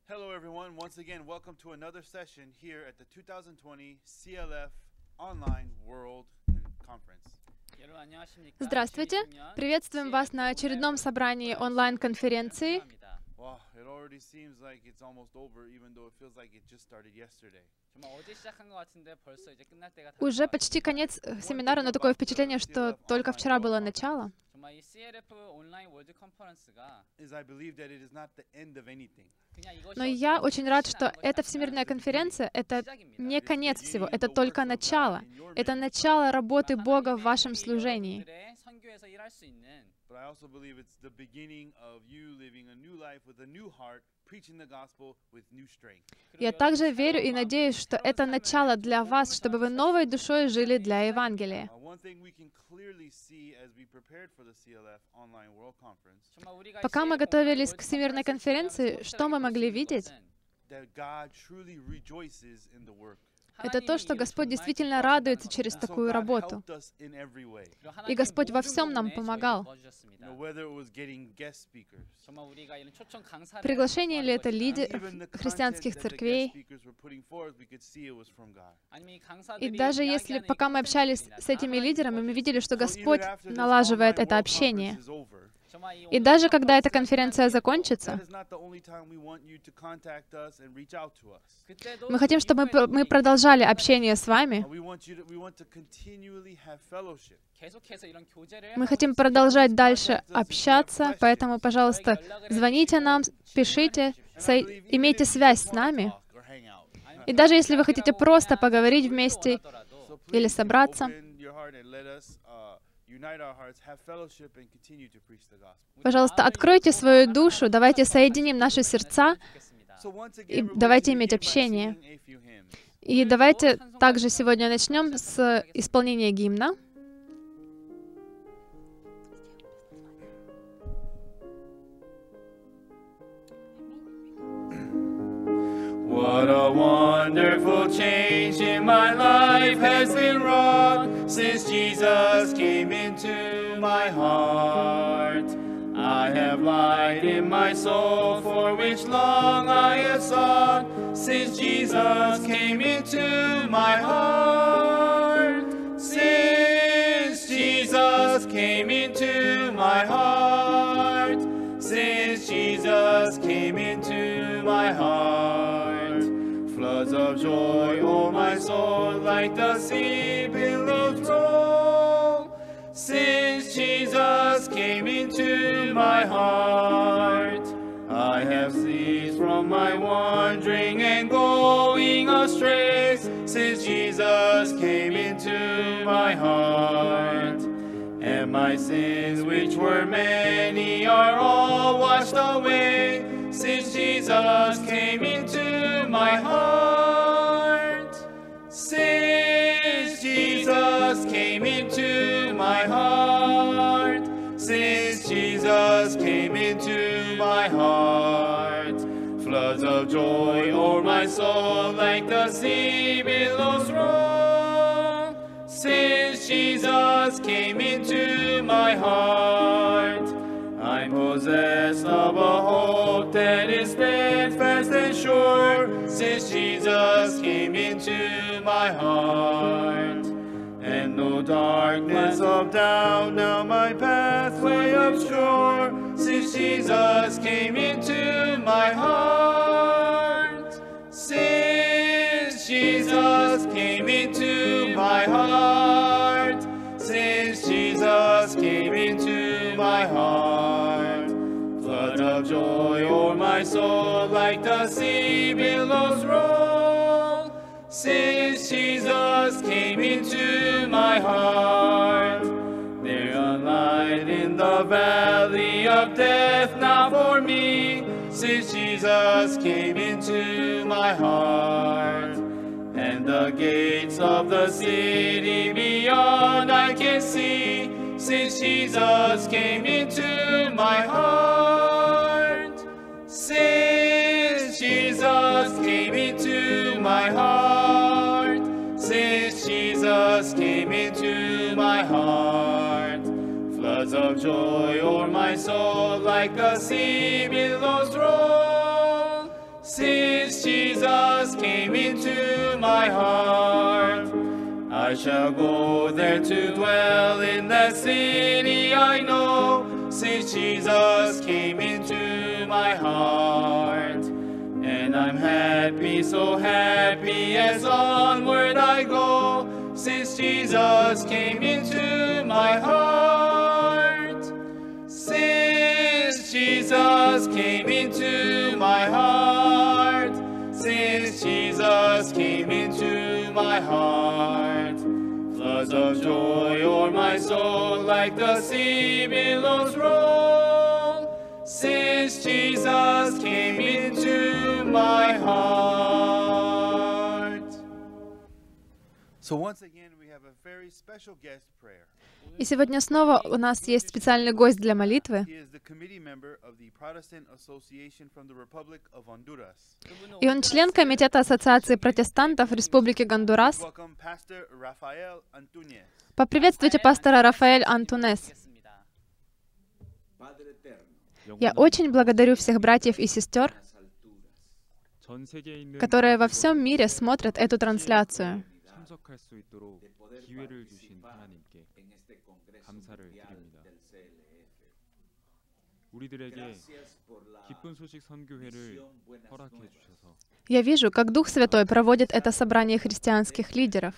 Hello everyone, once again welcome to another session here at the 2020 CLF Online World Conference. Здравствуйте! Приветствуем вас на очередном собрании онлайн-конференции. Wow, it already seems like it's almost over, even though it feels like it just started yesterday. Уже почти конец семинара, но такое впечатление, что только вчера было начало. Is I believe that it is not the end of anything. Но я очень рад, что эта всемирная конференция — это не конец всего, это только начало. Это начало работы Бога в вашем служении. But I also believe it's the beginning of you living a new life with a new heart, preaching the gospel with new strength. Я также верю и надеюсь, что это начало для вас, чтобы вы новой душой жили для Евангелия. One thing we can clearly see as we prepared for the CLF Online World Conference, Пока мы готовились к всемирной конференции, что мы могли видеть? that God truly rejoices in the work. Это то, что Господь действительно радуется через такую работу. Helped us in every way. И Господь во всем нам помогал. Whether it was getting guest speakers, Приглашение ли это лидеров even the христианских content that the guest церквей? speakers were putting forth, we could see it was from God. И даже если, пока мы общались с этими лидерами, мы видели, что Господь налаживает это общение. И даже когда эта конференция закончится, мы хотим, чтобы мы продолжали общение с вами. Мы хотим продолжать дальше общаться, поэтому, пожалуйста, звоните нам, пишите, имейте связь с нами. И даже если вы хотите просто поговорить вместе или собраться, пожалуйста, откройте свою душу, давайте соединим наши сердца и давайте иметь общение. И давайте также сегодня начнем с исполнения гимна. What a wonderful change in my life has been wrought since Jesus came into my heart. I have light in my soul for which long I have sought since Jesus came into my heart. Since Jesus came into my heart. Since Jesus came into my heart. Floods of joy, oh my soul, like the sea billows roll. Since Jesus came into my heart, I have ceased from my wandering and going astray. Since Jesus came into my heart, and my sins, which were many, are all washed away. Since Jesus came into my heart. Since Jesus came into my heart. Since Jesus came into my heart. Floods of joy o'er my soul like the sea billows roll. Since Jesus came into my heart. I'm possessed of a hope that is steadfast and sure. Since Jesus came into my heart. And no darkness of doubt now my pathway obscure. Since Jesus came into my heart. Since Jesus came into my heart. Since Jesus came into my heart. Flood of joy o'er my soul like the sea billows roll. Since Jesus came into my heart. There a light in the valley of death now for me. Since Jesus came into my heart. And the gates of the city beyond I can see. Since Jesus came into my heart. Since Jesus came into my heart. Since Jesus came into my heart. Floods of joy o'er my soul like the sea billows roll. since Jesus came into my heart. I shall go there to dwell in that city I know, since Jesus came into my heart. And I'm happy, so happy as onward I go, since Jesus came into my heart. Since Jesus came into my heart, since Jesus came into my heart, floods of joy o'er my soul like the sea billows roll, since Jesus came into my heart. So once again, we have a very special guest prayer. И сегодня снова у нас есть специальный гость для молитвы. He is the committee member of the Protestant Association from the Republic of Honduras. И он член комитета Ассоциации протестантов Республики Гондурас. Welcome, Pastor Rafael Antunes. Поприветствуйте пастора Рафаэль Антунес. Я очень благодарю всех братьев и сестер, которые во всем мире смотрят эту трансляцию. 참석할 수 있도록 기회를 주신 하나님께 감사를 드립니다. 우리들에게 기쁜 소식 선교회를 허락해 주셔서 Я вижу, как Дух Святой проводит это собрание христианских лидеров.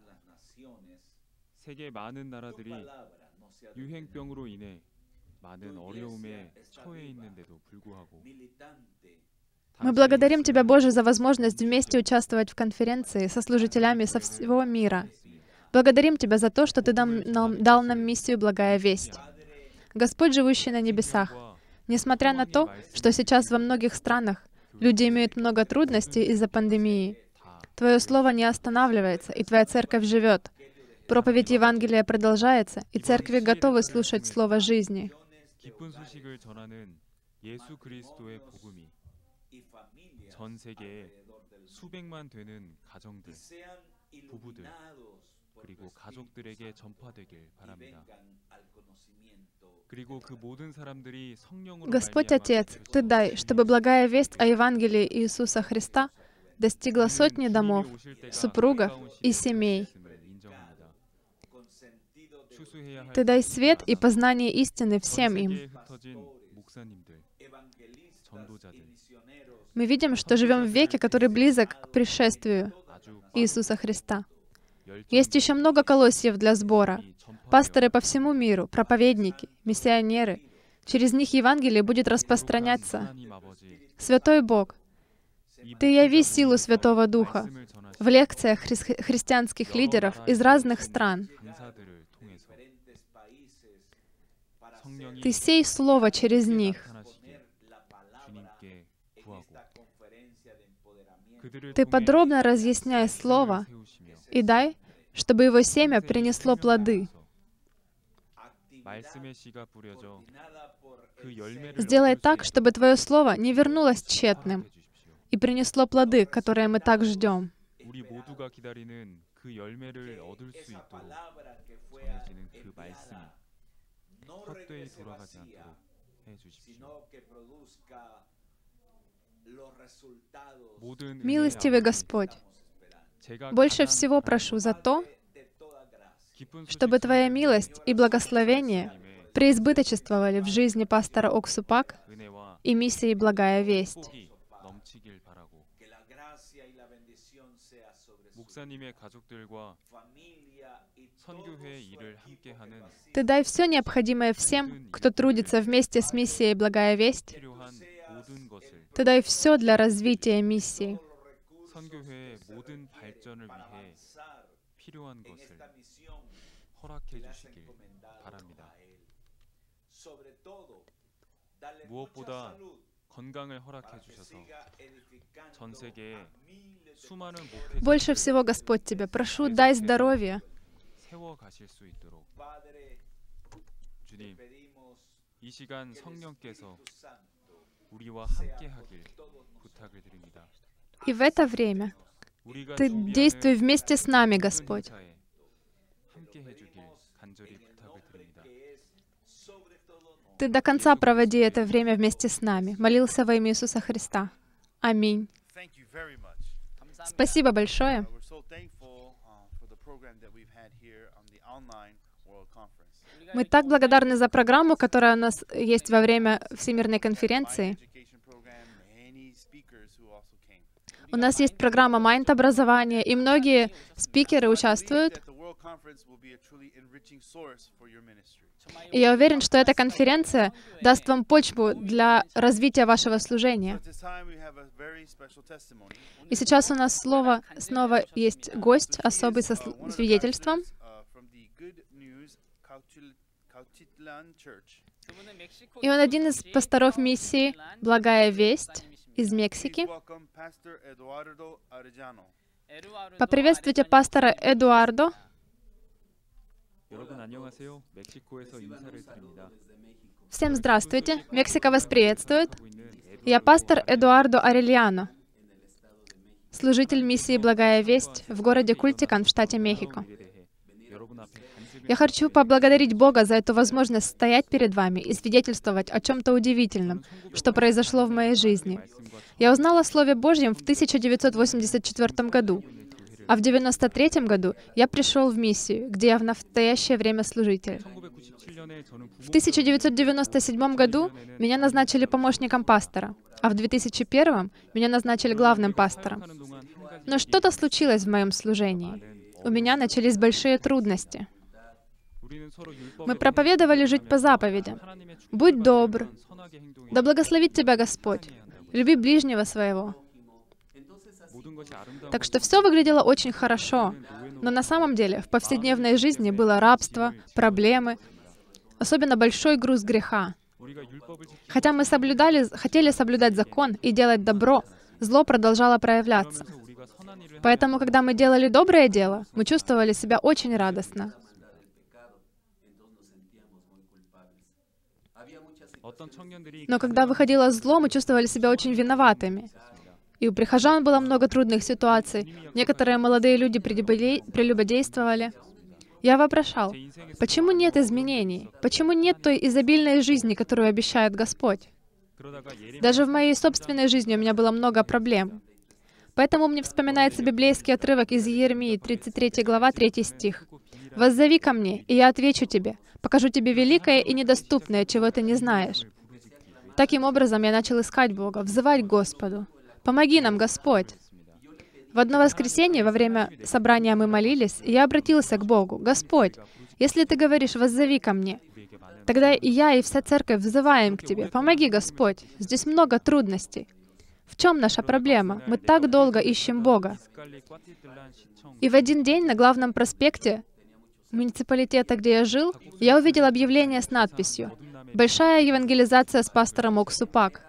세계 많은 나라들이 유행병으로 인해 많은 어려움에 처해 있는데도 불구하고 Мы благодарим Тебя, Боже, за возможность вместе участвовать в конференции со служителями со всего мира. Благодарим Тебя за то, что Ты дал нам миссию «Благая весть». Господь, живущий на небесах, несмотря на то, что сейчас во многих странах люди имеют много трудностей из-за пандемии, Твое Слово не останавливается, и Твоя Церковь живет. Проповедь Евангелия продолжается, и церкви готовы слушать Слово жизни. 기쁜 소식을 전하는 예수 그리스도의 복음이 전 세계에 수백만 되는 가정들, 부부들, 그리고 가족들에게 전파되길 바랍니다. 그리고 그 모든 사람들이 성령으로 Господь Отец, Ты дай, чтобы благая весть о Евангелии Иисуса Христа достигла сотни домов, супругов и семей. Ты дай свет и познание истины всем им. Мы видим, что живем в веке, который близок к пришествию Иисуса Христа. Есть еще много колосьев для сбора. Пасторы по всему миру, проповедники, миссионеры. Через них Евангелие будет распространяться. Святой Бог, Ты яви силу Святого Духа в лекциях христианских лидеров из разных стран. Ты сей Слово через них. Ты подробно разъясняй Слово и дай, чтобы его семя принесло плоды. Сделай так, чтобы Твое Слово не вернулось тщетным и принесло плоды, которые мы так ждем. Милостивый Господь, больше всего прошу за то, чтобы Твоя милость и благословение преизбыточествовали в жизни пастора Оксупак и миссии «Благая весть». Ты дай все необходимое всем, кто трудится вместе с миссией «Благая весть». Ты дай все для развития миссии. 무엇보다 건강을 허락해 주셔서 전 세계에 수많은 목회자들을 Больше всего, Господь, Тебя прошу, дай здоровье. 세워 가실 수 있도록 주님, 이 시간 성령께서 우리와 함께 하길 부탁을 드립니다. И в это время Ты действуй вместе с нами, Господь. 함께 해 주길 간절히 부탁을 드립니다. Ты до конца проводи это время вместе с нами. Молился во имя Иисуса Христа. Аминь. Thank you very much. Спасибо большое. We're so thankful for the program that we've had here on the online World Conference. Мы так благодарны за программу, которая у нас есть во время Всемирной конференции. Education program, many speakers who also came. У нас есть программа майнд-образования, и многие спикеры участвуют. That the World Conference will be a truly enriching source for your ministry. И я уверен, что эта конференция даст вам почву для развития вашего служения. At this time, we have a very special testimony. И сейчас у нас снова есть гость, особый со One of the свидетельством. pastors, from the Good News Cautitlán Church. И он один из пасторов миссии «Благая весть» из Мексики. Please welcome Pastor Eduardo Arellano. Поприветствуйте пастора Эдуардо. 여러분 안녕하세요. 멕시코에서 인사를 드립니다. Всем здравствуйте. Мексика вас приветствует. 하고 있는 Я пастор Эдуардо Арельяно, служитель миссии «Благая весть» в городе Культикан в штате Мехико. 일에 대해 여러분 앞에 간증을 Я хочу поблагодарить Бога за эту возможность стоять перед вами и свидетельствовать о чем-то удивительном, что произошло в моей жизни. Я узнала о Слове Божьем в 1984 году, а в 1993 году я пришел в миссию, где я в настоящее время служитель. 1997년에 저는 В 1997 году меня назначили помощником пастора, а в 2001 меня назначили главным пастором. 부목하는 동안 한 가지 Но что-то случилось в моем служении. У меня начались большие трудности. 우리는 서로 Мы 율법에 проповедовали жить по заповедям. 하나님의 Будь добр, 선하게 행동해 да благословит тебя Господь. Люби ближнего своего. 모든 것이 아름다운 Так что все выглядело очень хорошо. Но на самом деле в повседневной жизни было рабство, проблемы, особенно большой груз греха. 우리가 율법을 지키고 Хотя мы хотели соблюдать закон и делать добро, зло продолжало проявляться. 그러면서 우리가 선한 일을 Поэтому, когда мы делали доброе дело, мы чувствовали себя очень радостно. 어떤 청년들이 Но когда выходило зло, мы чувствовали себя очень виноватыми. И у прихожан было много трудных ситуаций. Некоторые молодые люди прелюбодействовали. Я вопрошал, почему нет изменений? Почему нет той изобильной жизни, которую обещает Господь? 그러다가 예레미야 Даже в моей собственной жизни у меня было много проблем. Поэтому мне вспоминается библейский отрывок из Иеремии, 33 глава, 3 стих. «Воззови ко мне, и я отвечу тебе, покажу тебе великое и недоступное, чего ты не знаешь». Таким образом, я начал искать Бога, взывать к Господу. «Помоги нам, Господь!» В одно воскресенье во время собрания мы молились, и я обратился к Богу. «Господь, если Ты говоришь, воззови ко мне, тогда и я, и вся церковь взываем к Тебе. Помоги, Господь! Здесь много трудностей. В чем наша проблема? Мы так долго ищем Бога». 헷갈리 꽈띠들란 시청 И в один день на главном проспекте муниципалитета, где я жил, я увидел объявление с надписью «Большая евангелизация с пастором Оксупак».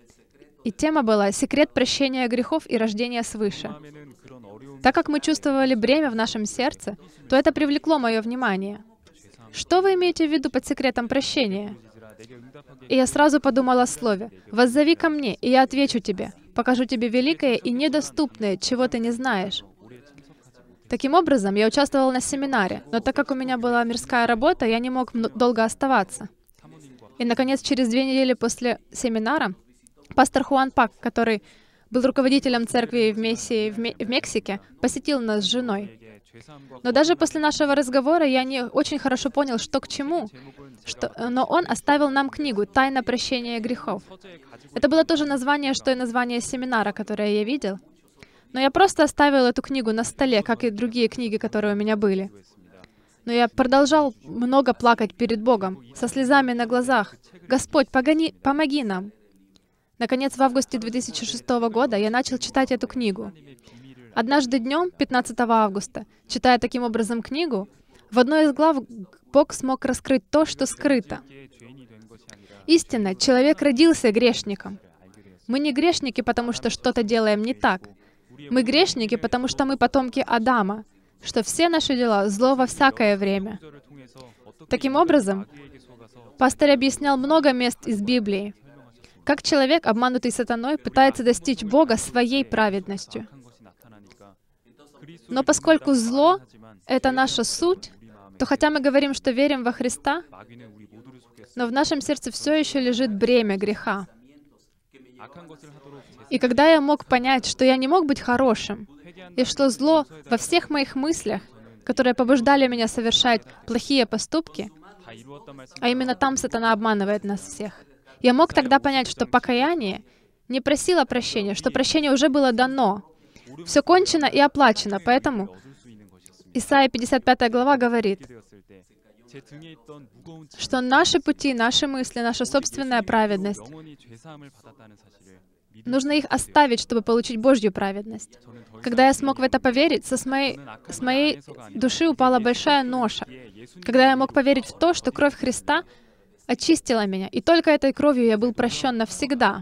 И тема была «Секрет прощения грехов и рождения свыше». 마음에는 그런 어려움 Так как мы чувствовали бремя в нашем сердце, то это привлекло мое внимание. Что вы имеете в виду под секретом прощения? 지라 내게 응답하게 И я сразу подумала о слове «Воззови ко мне, и я отвечу тебе, покажу тебе великое и недоступное, чего ты не знаешь». 오래 참석하지 못해 Таким образом, я участвовала на семинаре, но так как у меня была мирская работа, я не мог долго оставаться. 사모님과 И, наконец, через 2 недели после семинара пастор Хуан Пак, который был руководителем церкви в миссии в Мексике, посетил нас с женой. 내게 죄사함과 Но даже после нашего разговора я не очень хорошо понял, что к чему. Но он оставил нам книгу «Тайна прощения грехов». 서재에 가지고 Это было то же название, что и название семинара, которое я видел. Но я просто оставил эту книгу на столе, как и другие книги, которые у меня были. 있습니다. Но я продолжал много плакать перед Богом, со слезами на глазах. «Господь, помоги нам!» Наконец, в августе 2006 года я начал читать эту книгу. 하나님의 비밀을 Однажды днем, 15 августа, читая таким образом книгу, в одной из глав Бог смог раскрыть то, что скрыто. 알게 죄인이 된 것이 아니라 Истинно, человек родился грешником. 알게 되었습니다. Мы не грешники, потому что что-то делаем не так. Мы грешники, потому что мы потомки Адама, что все наши дела — зло во всякое время. 구절을 통해서 어떻게 Таким образом, 마귀에게 속아서 пастор объяснял много мест из Библии, как человек, обманутый сатаной, пытается достичь Бога своей праведностью. 한 것이 나타나니까 Но поскольку зло 하지만 — это наша суть, 우리 마음에 то хотя мы говорим, что верим во Христа, 마귀는 우리 모두를 속였어. но в нашем сердце все еще лежит бремя греха. И когда я мог понять, что я не мог быть хорошим, и что зло во всех моих мыслях, которые побуждали меня совершать плохие поступки, а именно там сатана обманывает нас всех, я мог тогда понять, что покаяние не просило прощения, что прощение уже было дано. Все кончено и оплачено, поэтому Исайя 55 глава говорит, что наши пути, наши мысли, наша собственная праведность, нужно их оставить, чтобы получить Божью праведность. Когда я смог в это поверить, с моей души упала большая ноша. Когда я мог поверить в то, что кровь Христа очистила меня, и только этой кровью я был прощен навсегда.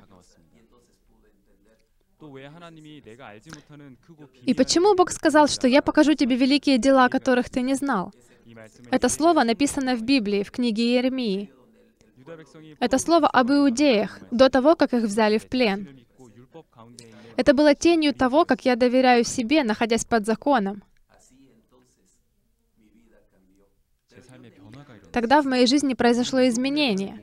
И почему Бог сказал, что «Я покажу тебе великие дела, которых ты не знал»? Это слово написано в Библии, в книге Иеремии. Это слово об иудеях, до того, как их взяли в плен. Это было тенью того, как я доверяю себе, находясь под законом. Тогда в моей жизни произошло изменение.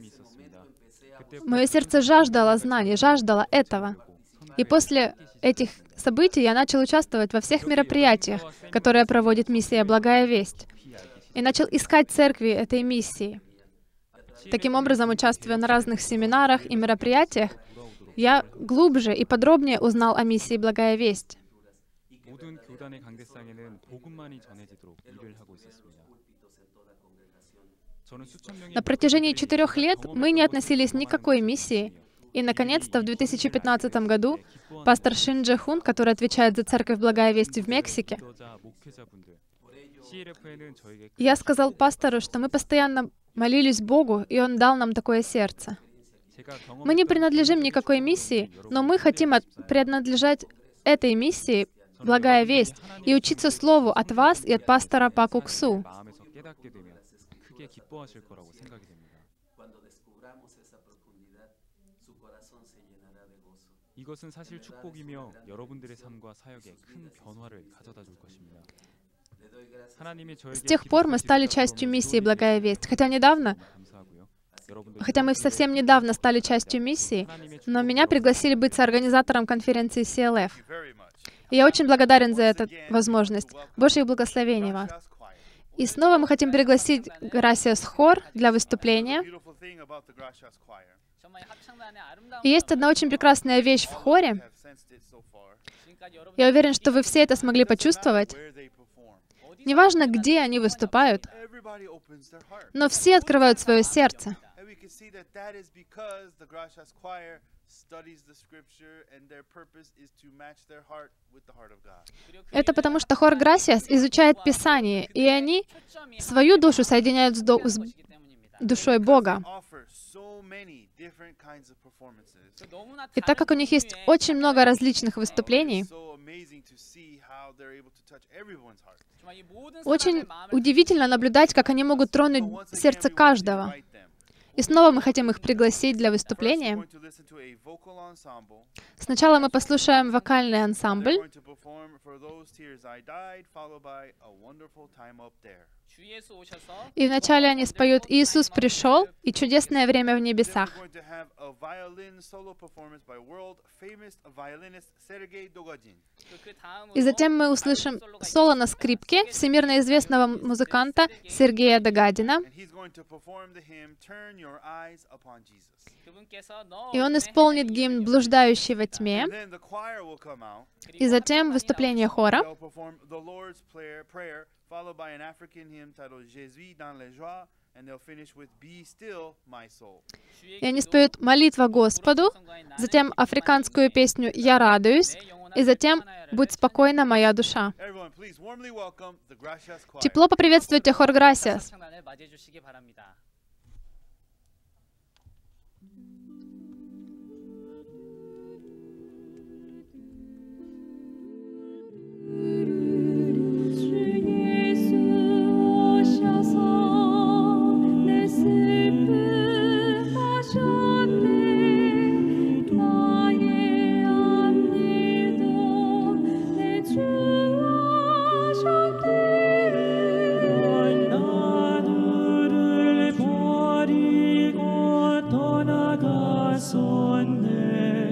Мое сердце жаждало знаний, жаждало этого. И после этих событий я начал участвовать во всех мероприятиях, которые проводит миссия «Благая весть». И начал искать церкви этой миссии. Таким образом, участвуя на разных семинарах и мероприятиях, я глубже и подробнее узнал о миссии «Благая весть». На протяжении 4 лет мы не относились ни к какой миссии. И, наконец-то, в 2015 году пастор Шин Дже Хун, который отвечает за церковь «Благая весть» в Мексике, я сказал пастору, что мы постоянно молились Богу, и Он дал нам такое сердце. Мы не принадлежим никакой миссии, но мы хотим принадлежать этой миссии «Благая весть» и учиться Слову от вас и от пастора Пак Уксу. 이것은 사실 축복이며 여러분들의 삶과 사역에 큰 변화를 가져다 줄 것입니다. С тех пор мы стали частью миссии «Благая весть». Хотя мы совсем недавно стали частью миссии, но меня пригласили быть соорганизатором конференции CLF. И я очень благодарен за эту возможность. Божьих благословений вам. И снова мы хотим пригласить Gracias хор для выступления. И есть одна очень прекрасная вещь в хоре. Я уверен, что вы все это смогли почувствовать. Неважно, где они выступают, но все открывают свое сердце. Это потому, что хор Gracias изучает Писание, и они свою душу соединяют с душой Бога. И так как у них есть очень много различных выступлений, очень удивительно наблюдать, как они могут тронуть сердце каждого. И снова мы хотим их пригласить для выступления. Сначала мы послушаем вокальный ансамбль. И вначале они споют «Иисус пришел» и «Чудесное время в небесах». И затем мы услышим соло на скрипке всемирно известного музыканта Сергея Догадина. И он исполнит гимн «Блуждающий во тьме». И затем выступление хора. И они споют «Молитва Господу», затем африканскую песню «Я радуюсь», и затем «Будь спокойна, моя душа». Тепло поприветствуйте хор Gracias. 나를 버리고 떠나갔었네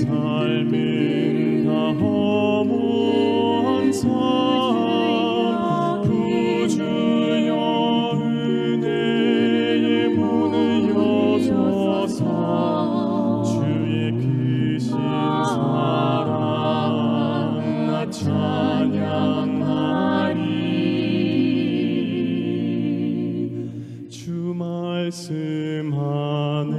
삶은 다 허무한 삶 구주여 은혜의 문을 여소서 주의 크신 사랑 나 찬양하리 주 말씀하네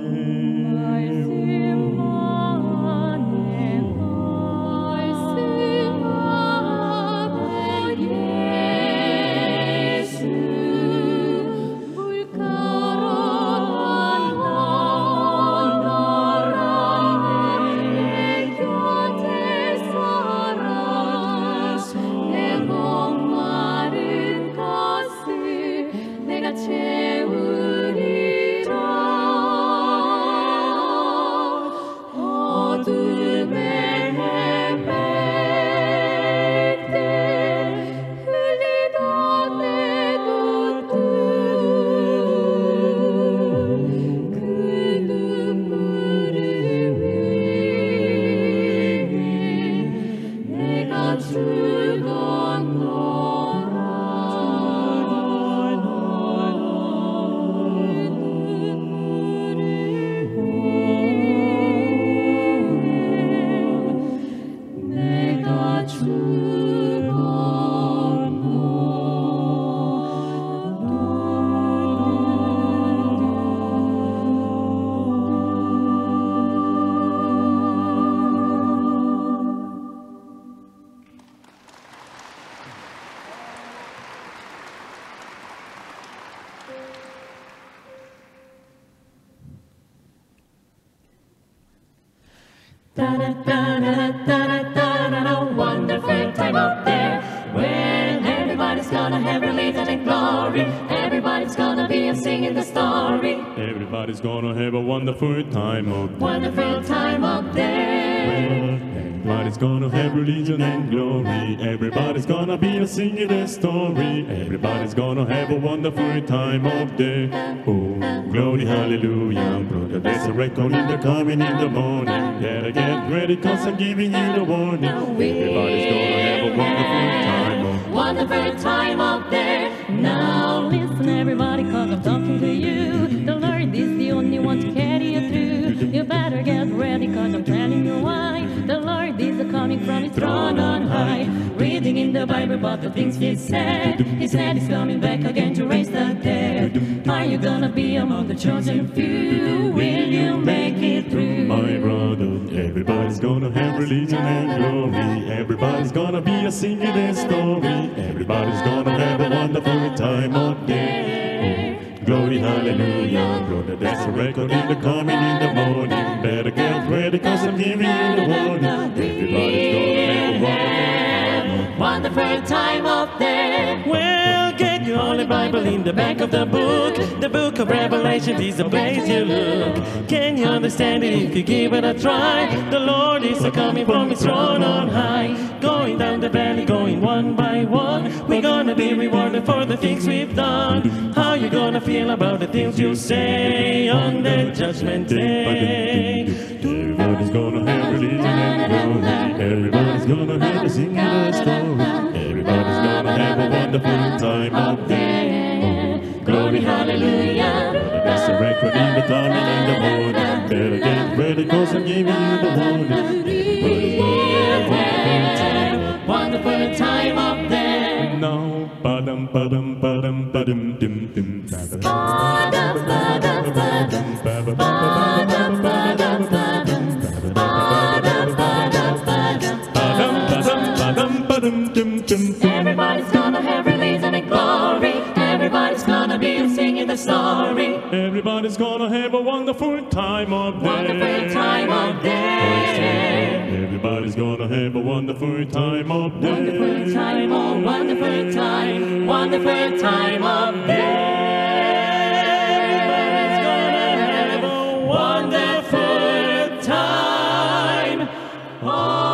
Wonderful time up there when everybody's gonna have religion and glory. Everybody's gonna be singing the story. Everybody's gonna have a wonderful time up there. Wonderful time up there. Everybody's gonna have religion and glory. Everybody's gonna be singing the story. Everybody's gonna have a wonderful time up there. Oh, glory, hallelujah, brother. There's a record in the coming in the morning. Better get ready, cause I'm giving you the warning. Everybody's gonna have a wonderful time up there. Wonderful time up there. Now listen everybody, cause I'm talking to you. The Lord is the only one to carry you through. You better get ready, cause I'm telling you why. The Lord is coming from His throne on high. Reading in the Bible about the things He said. He said He's coming back again to raise the dead. Are you gonna be among the chosen few? Will you make it through? My brother, everybody's gonna have religion and glory. Everybody's gonna be singing their story. Everybody's gonna have a wonderful time up there. Glory, hallelujah, brother. There's a record in the coming in the morning. Better get ready, cause I'm giving you the warning. Everybody's gonna have a wonderful time up there. Well, get your Holy Bible in the back of the book. The book of Revelation is the place you look. Can you understand it if you give it a try? The Lord is coming from His throne on high. Going down the valley, going one by one. We're gonna be rewarded for the things we've done. How you gonna feel about the things you say on the judgment day? Everybody's gonna have religion and glory. Everybody's gonna have a singing a story. Everybody's gonna have a wonderful time up there. Glory, hallelujah. That's a record in the coming in the morning. Better get ready, cause I'm giving you the warning. Everybody's gonna have a wonderful time up there. Now, ba-dum, ba-dum, ba-dum, ba-dum, dim, dim, ba-dum, ba-dum, ba-dum, ba-dum, ba-dum, ba-dum, ba-dum, ba-dum. Everybody's gonna have religion and glory. Everybody's gonna be singing the story. Everybody's gonna have a wonderful time up there. Wonderful time up there. Everybody's gonna have a wonderful time up there. Wonderful time, oh wonderful time. Wonderful time up there. Everybody's gonna have a wonderful time up there.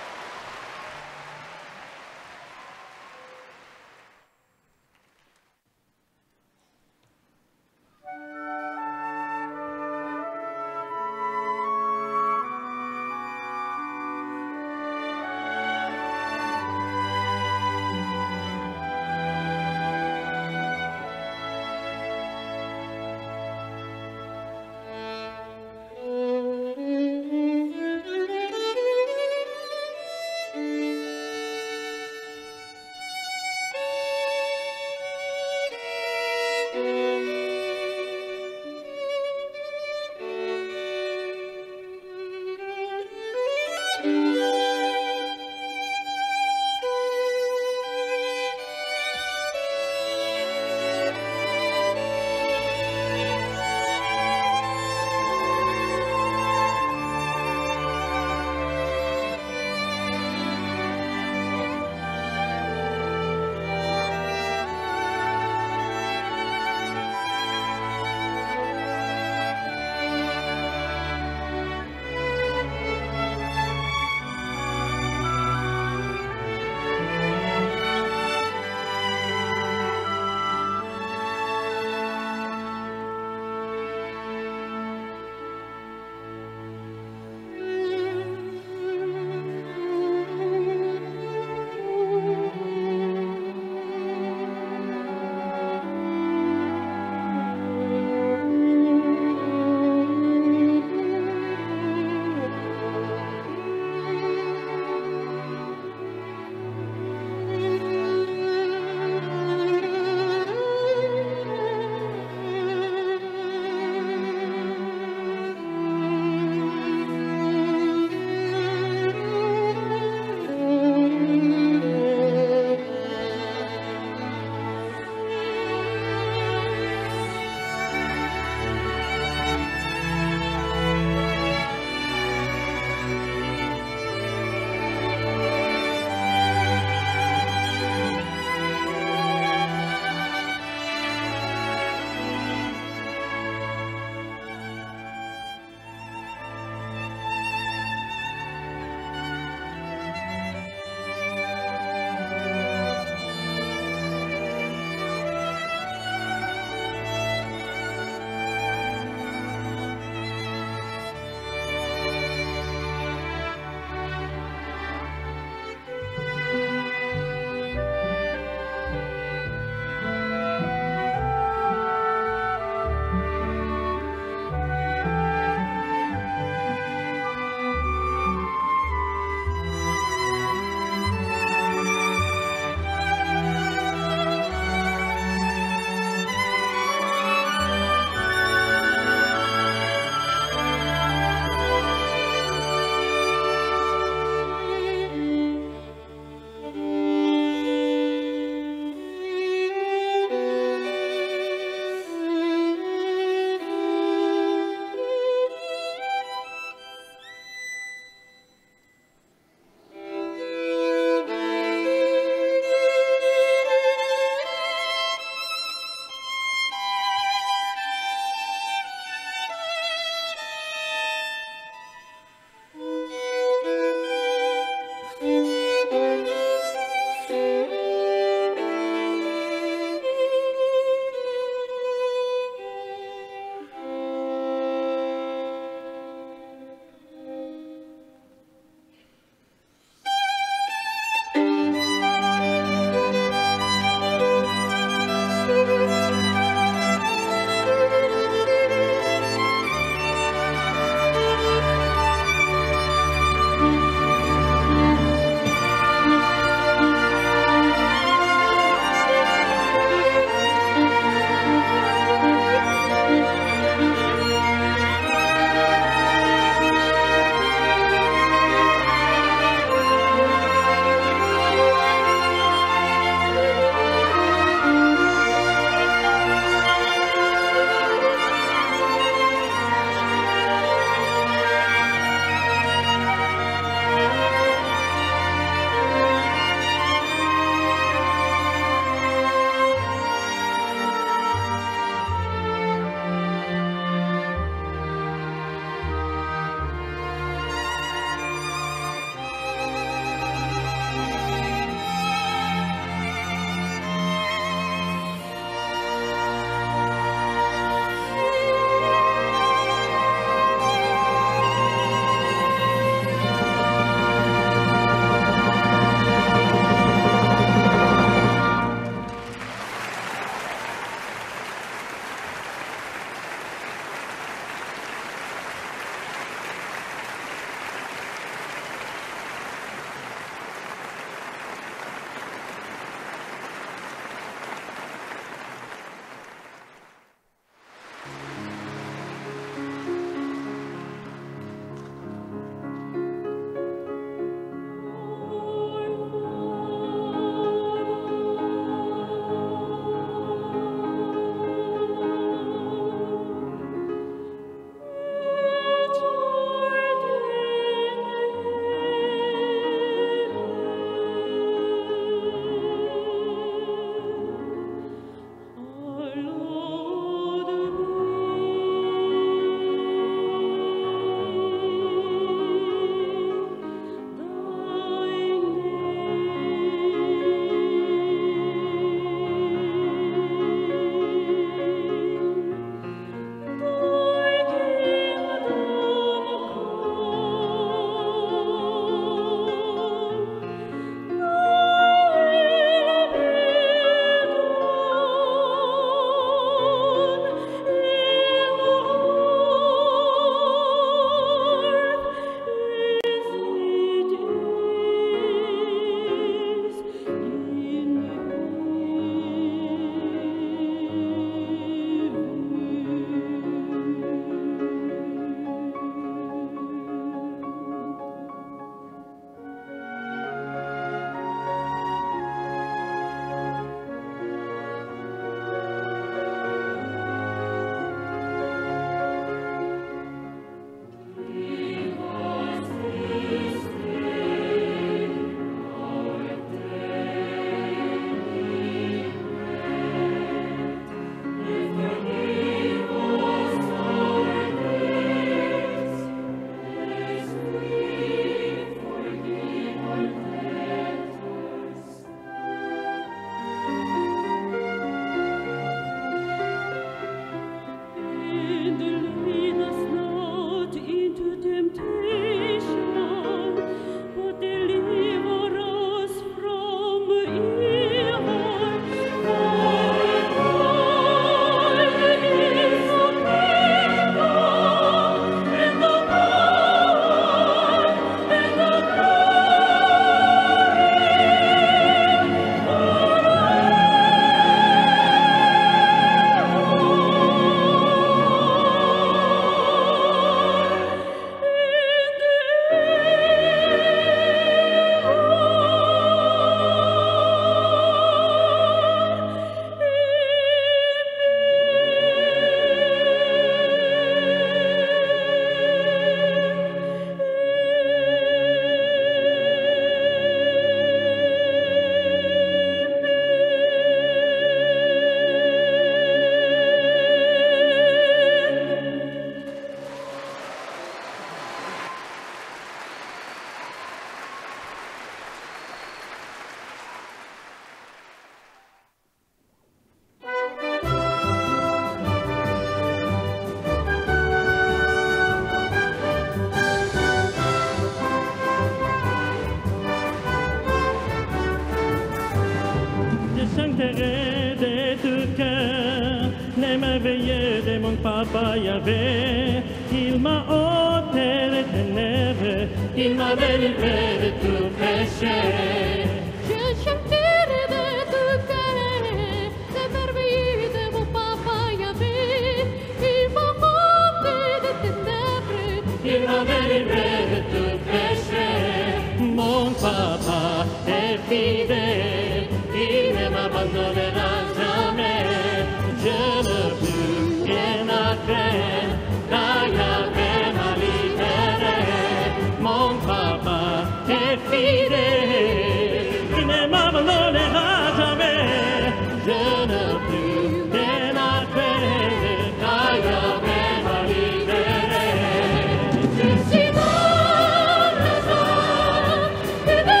chanterai de tout cœur les merveilleux de mon papa Yahvé. Il m'a ôté les ténèbres, il m'a délivré de tout péché. Je chanterai de tout cœur les merveilles de mon papa Yahvé. Il m'a ôté des ténèbres, Il m'a délivré de tout péché. Mon papa est fidèle, il ne m'abandonnera jamais. Je ne plus rien à craindre, car Yahvé m'a libéré. Mon papa est fidèle, il ne m'abandonnera jamais. Je ne plus rien à craindre, car Yahvé m'a libéré. je suis dans la joie et des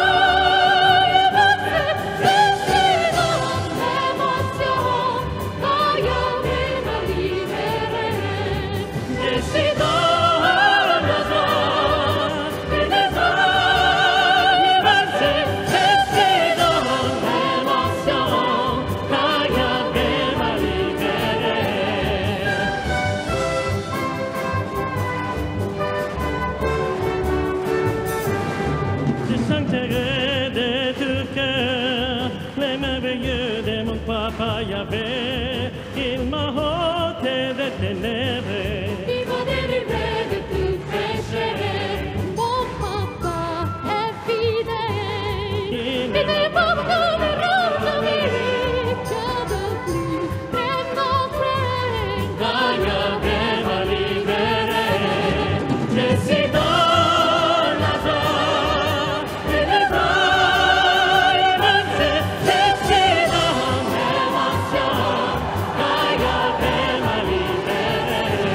je suis dans l'émotion, car Yahvé m'a libéré. Je suis dans la joie et des je suis dans l'émotion, car Yahvé m'a libéré. Je chanterai de tout cœur les merveilleux de mon papa Yahvé. Il m'a ôté des ténèbres. Il m'a délivré de tout péché. Mon papa est fidèle. Il ne m'abandonnera jamais. Je ne plus rien à craindre. Car Yahvé m'a libéré. Je suis dans la joie et les je suis dans l'émotion, car Yahvé m'a libéré.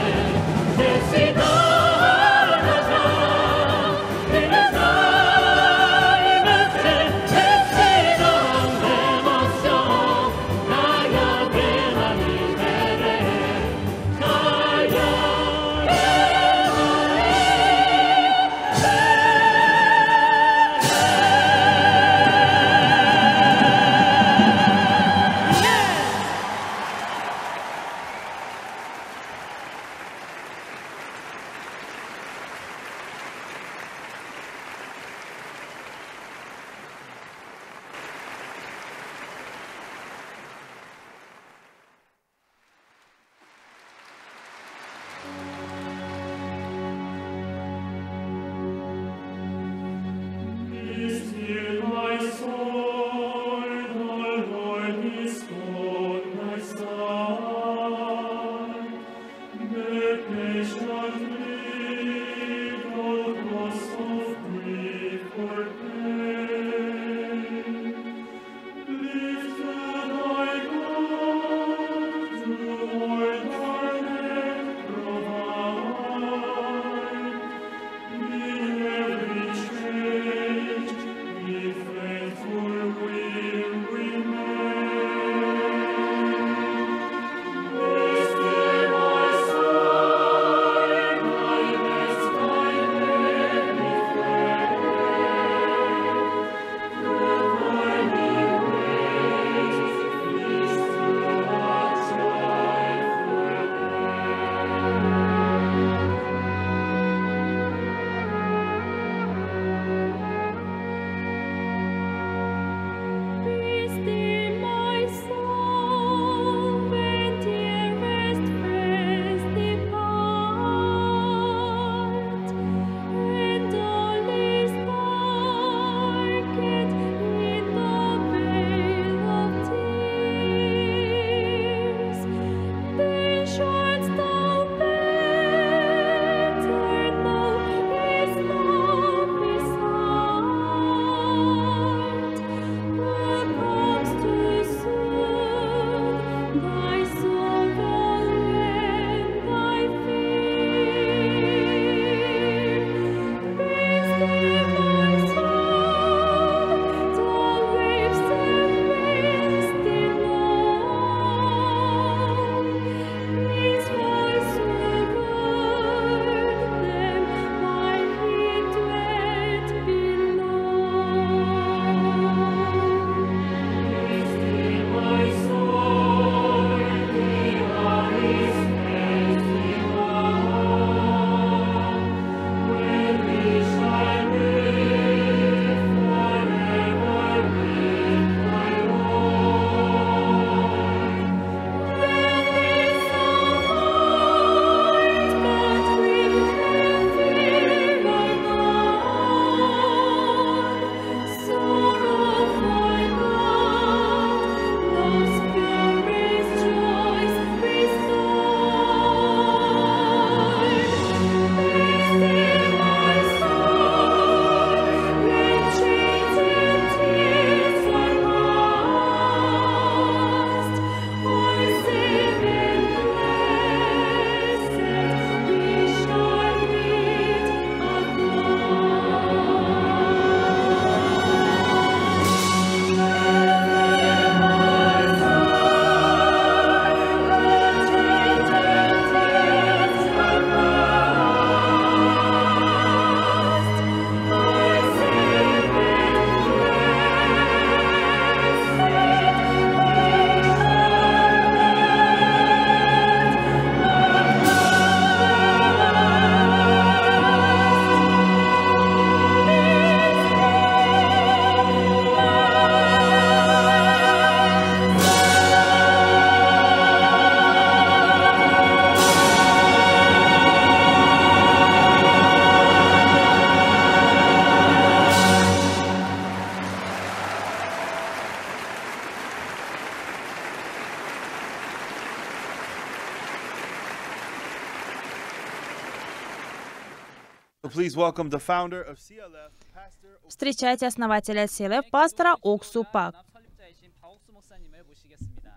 Please welcome the founder of CLF, Pastor Встречайте основателя CLF, пастора Оксу Пак. 설립자이신 박옥수 목사님을 모시겠습니다.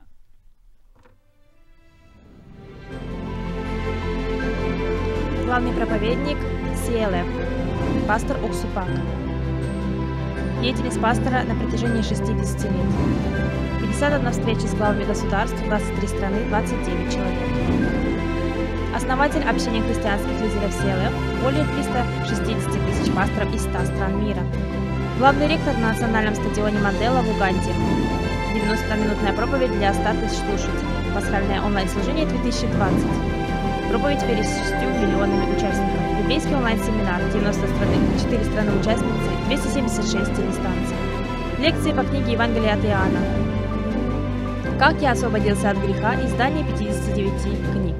Главный проповедник CLF, пастор Оксу Пак. Деятельность пастора на протяжении 60 лет. 51 встреча с главами государств, 23 страны, 29 человек. Основатель общения христианских лидеров CLF, более 360 тысяч пасторов из 100 стран мира. Главный ректор на национальном стадионе Мандела в Уганде. 90-минутная проповедь для 100 тысяч слушателей. Пасхальное онлайн-служение 2020. Проповедь перед 6 миллионами участников. Библейский онлайн-семинар, 90 страны, 4 страны-участницы, 276 телестанций. Лекции по книге Евангелия от Иоанна. Как я освободился от греха, издание 59 книг.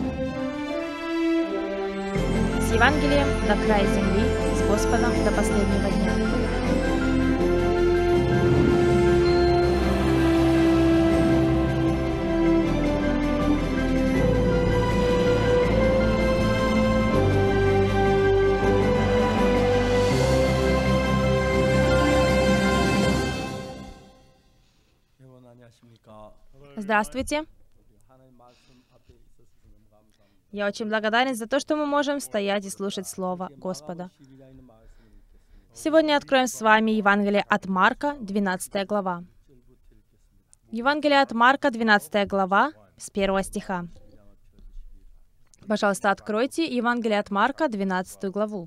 С Евангелием до края земли, с Господом до последнего дня. Здравствуйте. Я очень благодарен за то, что мы можем стоять и слушать Слово Господа. Сегодня откроем с вами Евангелие от Марка, 12 глава. Евангелие от Марка, 12 глава, с 1 стиха. Пожалуйста, откройте Евангелие от Марка, 12 главу.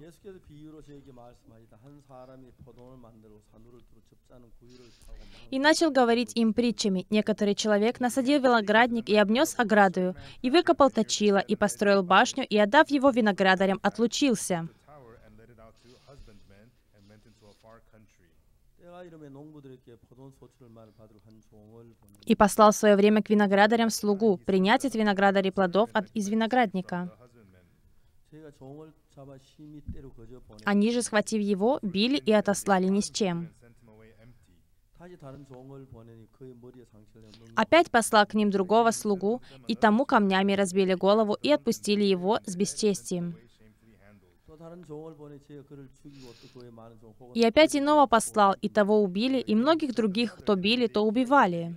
И начал говорить им притчами. Некоторый человек насадил виноградник и обнес оградою, и выкопал точило, и построил башню, и, отдав его виноградарям, отлучился. И послал в свое время к виноградарям слугу, принять от виноградарей плодов из виноградника. Они же, схватив его, били и отослали ни с чем. Опять послал к ним другого слугу, и тому камнями разбили голову и отпустили его с бесчестием. И опять иного послал, и того убили, и многих других то били, то убивали.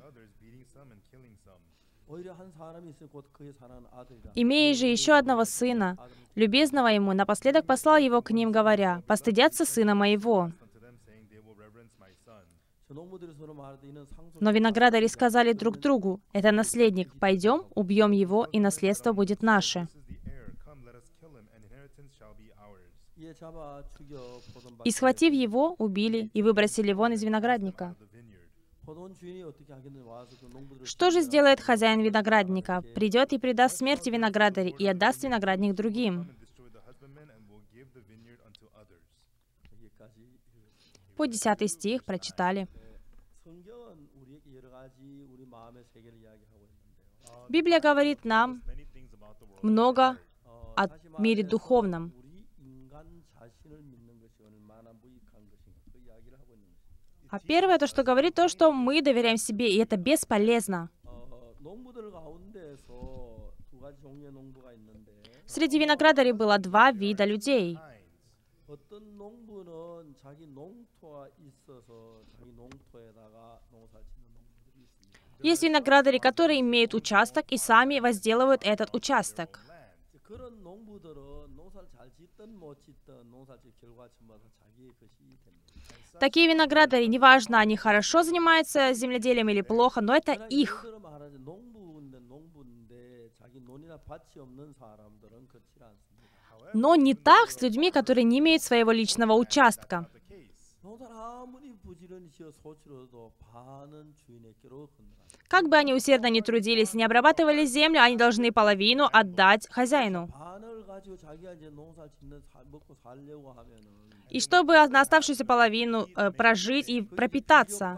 Имея же еще одного сына, любезного ему, напоследок послал его к ним, говоря: «Постыдятся сына моего». Но виноградари сказали друг другу: «Это наследник, пойдем, убьем его, и наследство будет наше». И, схватив его, убили и выбросили вон из виноградника. Что же сделает хозяин виноградника? Придет и предаст смерти виноградарей, и отдаст виноградник другим. По 10 стих прочитали. Библия говорит нам много о мире духовном. А первое, то, что говорит, то, что мы доверяем себе, и это бесполезно. Среди виноградарей было 2 вида людей. Есть виноградари, которые имеют участок и сами возделывают этот участок. Такие виноградари, неважно, они хорошо занимаются земледелием или плохо, но это их. Но не так с людьми, которые не имеют своего личного участка. Как бы они усердно ни трудились и не обрабатывали землю, они должны половину отдать хозяину. И чтобы на оставшуюся половину прожить и пропитаться,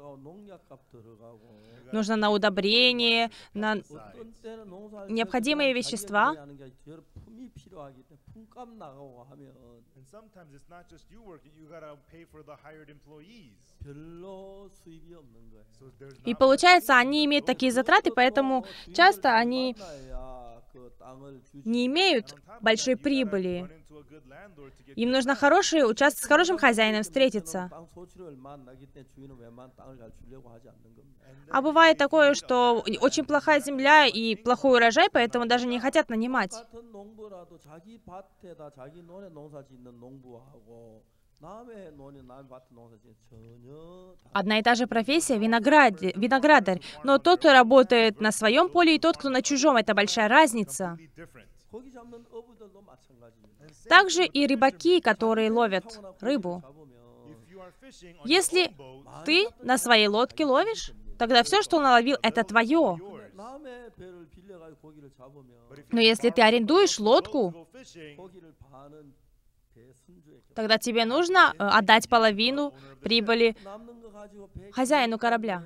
нужно на удобрение, на необходимые вещества. И получается, они имеют такие затраты, поэтому часто они не имеют большой прибыли. Им нужно хороший участок с хорошим хозяином встретиться. А бывает такое, что очень плохая земля и плохой урожай, поэтому даже не хотят нанимать. Одна и та же профессия — виноградарь, но тот, кто работает на своем поле, и тот, кто на чужом, это большая разница. Также и рыбаки, которые ловят рыбу. Если ты на своей лодке ловишь, тогда все, что он наловил, это твое. Но если ты арендуешь лодку, тогда тебе нужно отдать половину прибыли хозяину корабля.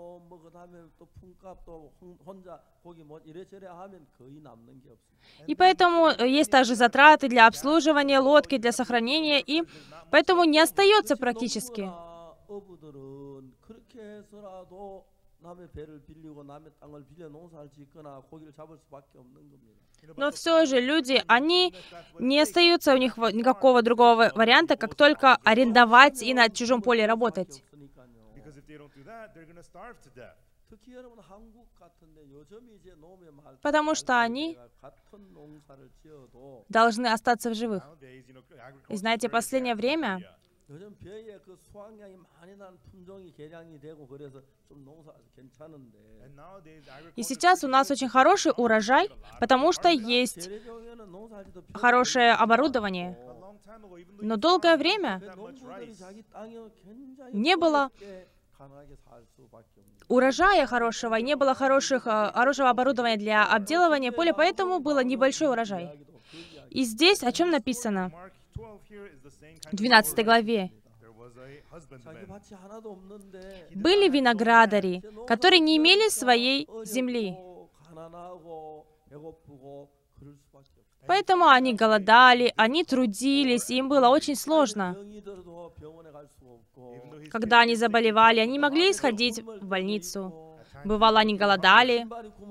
И поэтому есть также затраты для обслуживания лодки, для сохранения, и поэтому не остается практически. Но все же люди, они не остаются, у них никакого другого варианта, как только арендовать и на чужом поле работать. Потому что они должны остаться в живых. И знаете, в последнее время и сейчас у нас очень хороший урожай, потому что есть хорошее оборудование. Но долгое время не было урожая хорошего, и не было хорошего оборудования для обделывания поля, поэтому было небольшой урожай. И здесь о чем написано? В 12 главе. Были виноградари, которые не имели своей земли. Поэтому они голодали, они трудились, им было очень сложно. Когда они заболевали, они не могли сходить в больницу. Бывало, они голодали.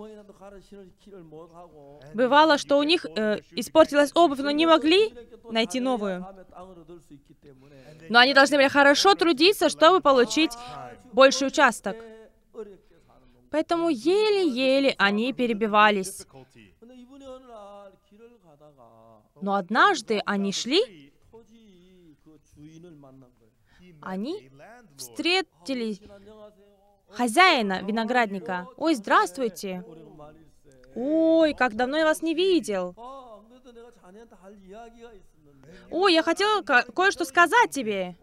Бывало, что у них испортилась обувь, но не могли найти новую. Но они должны были хорошо трудиться, чтобы получить больший участок. Поэтому еле-еле они перебивались. Но однажды они шли, они встретили хозяина виноградника. «Ой, здравствуйте! Ой, как давно я вас не видел! Ой, я хотел кое-что сказать тебе.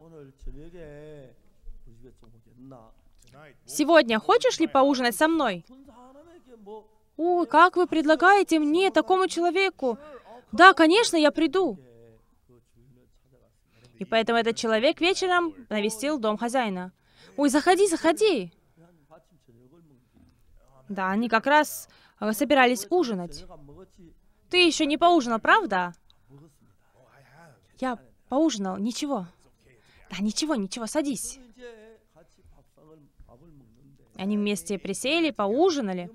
Сегодня хочешь ли поужинать со мной?» «Ой, как вы предлагаете мне, такому человеку?» «Да, конечно, я приду». И поэтому этот человек вечером навестил дом хозяина. «Ой, заходи, заходи». Да, они как раз собирались ужинать. «Ты еще не поужинал, правда?» «Я поужинал, ничего». «Да, ничего, ничего, садись». Они вместе присели, поужинали.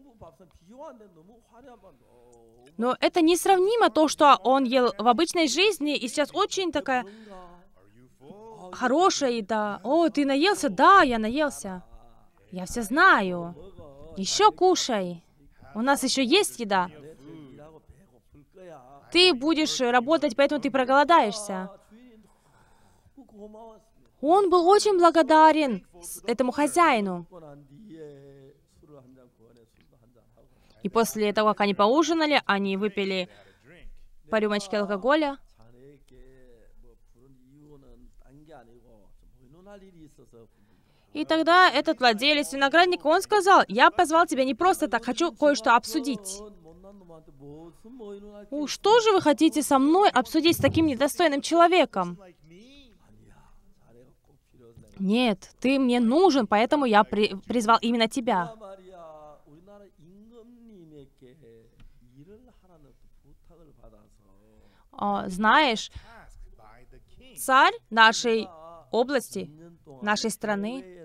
Но это несравнимо то, что он ел в обычной жизни, и сейчас очень такая хорошая еда. «О, ты наелся?» «Да, я наелся». «Я все знаю». «Еще кушай. У нас еще есть еда. Ты будешь работать, поэтому ты проголодаешься». Он был очень благодарен этому хозяину. И после того, как они поужинали, они выпили по рюмочке алкоголя. И тогда этот владелец виноградника, он сказал: «Я позвал тебя не просто так, хочу кое-что обсудить». «Что же вы хотите со мной обсудить с таким недостойным человеком?» «Нет, ты мне нужен, поэтому я призвал именно тебя». Знаешь, царь нашей области, нашей страны,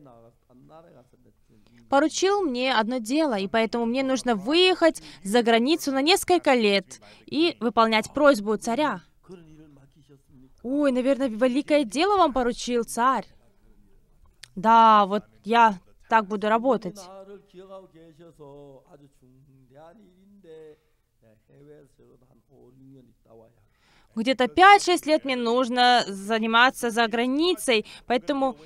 поручил мне одно дело, и поэтому мне нужно выехать за границу на несколько лет и выполнять просьбу царя. Ой, наверное, великое дело вам поручил царь. Да, вот я так буду работать. 나를 기억하고 계셔서 아주 중대한 일인데 해외에서도 한 5, 6년 있다 와야. Где-то 5-6 лет мне нужно заниматься за границей, поэтому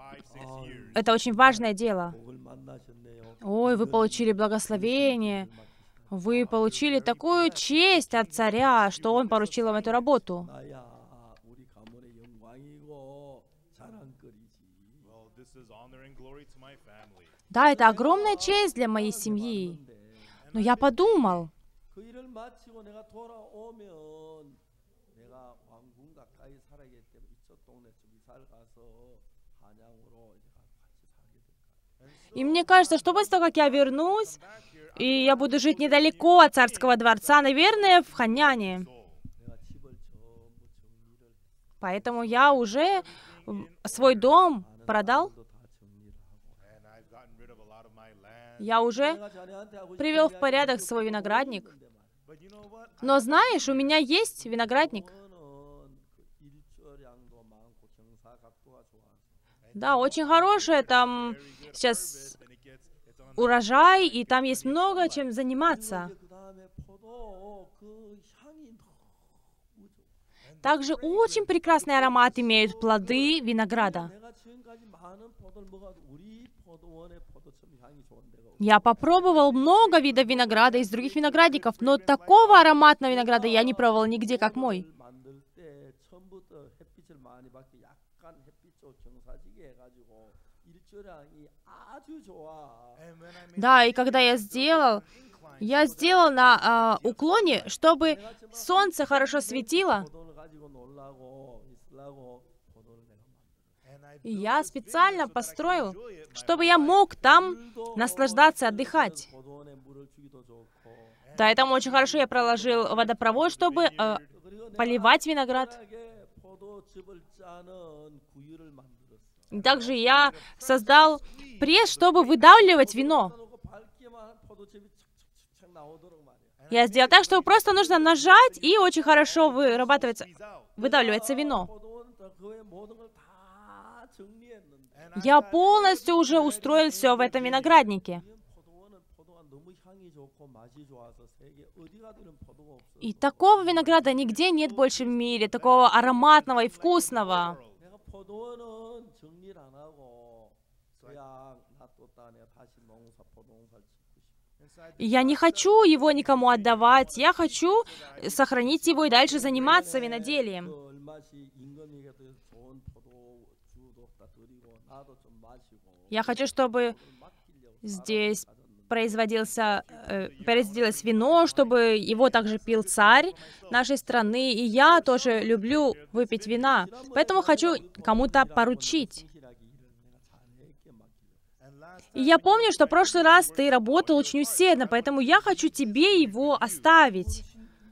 это очень важное дело. 복을 만나셨네요. Ой, вы получили благословение, вы получили такую честь от царя, что он поручил вам эту работу. 나야 우리 가문의 영광이고 자랑거리지. Well, this is honor and glory to my family. Да, это огромная честь для моей семьи. Но я подумал, 그 일을 마치고 내가 돌아오면 내가 왕궁 가까이 살아야기 때문에 이쪽 동네 좀 이사를 가서 한양으로 이제 같이 살게 될까. и мне кажется, что после того, как я вернусь, и я буду жить недалеко от царского дворца, наверное, в Ханяне. 내가 집을 전부 정리를 Поэтому я уже свой дом продал, 다 정리를 하고. And I've gotten rid of a lot of my land. я уже 내가 자네한테 하고 привел 싶은 в порядок 이야기는 свой виноградник. But you know what? Но знаешь, у меня есть виноградник. 그거는 그 일조량도 많고 경사각도가 좋아서 Да, очень хорошее, там сейчас урожай, и там есть много чем заниматься. 그 다음에 포도 그 향이 너무 좋아. Также очень прекрасный аромат имеют плоды винограда. 내가 지금까지 많은 포도를 먹어도 우리 포도원의 포도처럼 향이 좋은 데가 없어. Я попробовал много видов винограда из других виноградников, но такого ароматного винограда я не пробовал нигде, как мой. 만들 때 처음부터 햇빛을 많이 받게 약간 햇빛 쪽 경사지게 해가지고 일조량이 아주 좋아. Да, и когда я сделал на уклоне, чтобы солнце хорошо светило. 포도를 가지고 놀라고 있으려고 포도를 내가 만들었어. И я специально построил, чтобы я мог там наслаждаться, отдыхать. 포도원에 물을 주기도 좋고. Да, и там очень хорошо я проложил водопровод, чтобы 그리고 поливать виноград. 특별하게 포도즙을 짜는 구유를 만들었어. И также я создал пресс, чтобы выдавливать вино. 그리고 밟기만 하면 포도즙이 착착착착 나오도록 말이야. Я сделал так, что просто нужно нажать, и очень хорошо выдавливается вино. 포도원 그의 모든 걸 다 정리했는데. Я полностью уже устроил все в этом винограднике. 포도원은 포도가 너무 향이 좋고 맛이 좋아서 세계 어디 가든 포도가 없어. И такого винограда нигде нет больше в мире, такого ароматного и вкусного. 내가 포도원은 정리를 안 하고 그냥 놔뒀다 내가 다시 포도농사를 짓고 싶어. И я не хочу его никому отдавать, я хочу сохранить его и дальше заниматься виноделием. 그 얼마씩 임금에게도 좋은 포도주도 다 드리고 나도 좀 마시고 Я хочу, чтобы здесь производилось вино, чтобы его также пил царь нашей страны, и я тоже люблю выпить вина, поэтому хочу кому-то поручить. И я помню, что в прошлый раз ты работал очень усердно, поэтому я хочу тебе его оставить.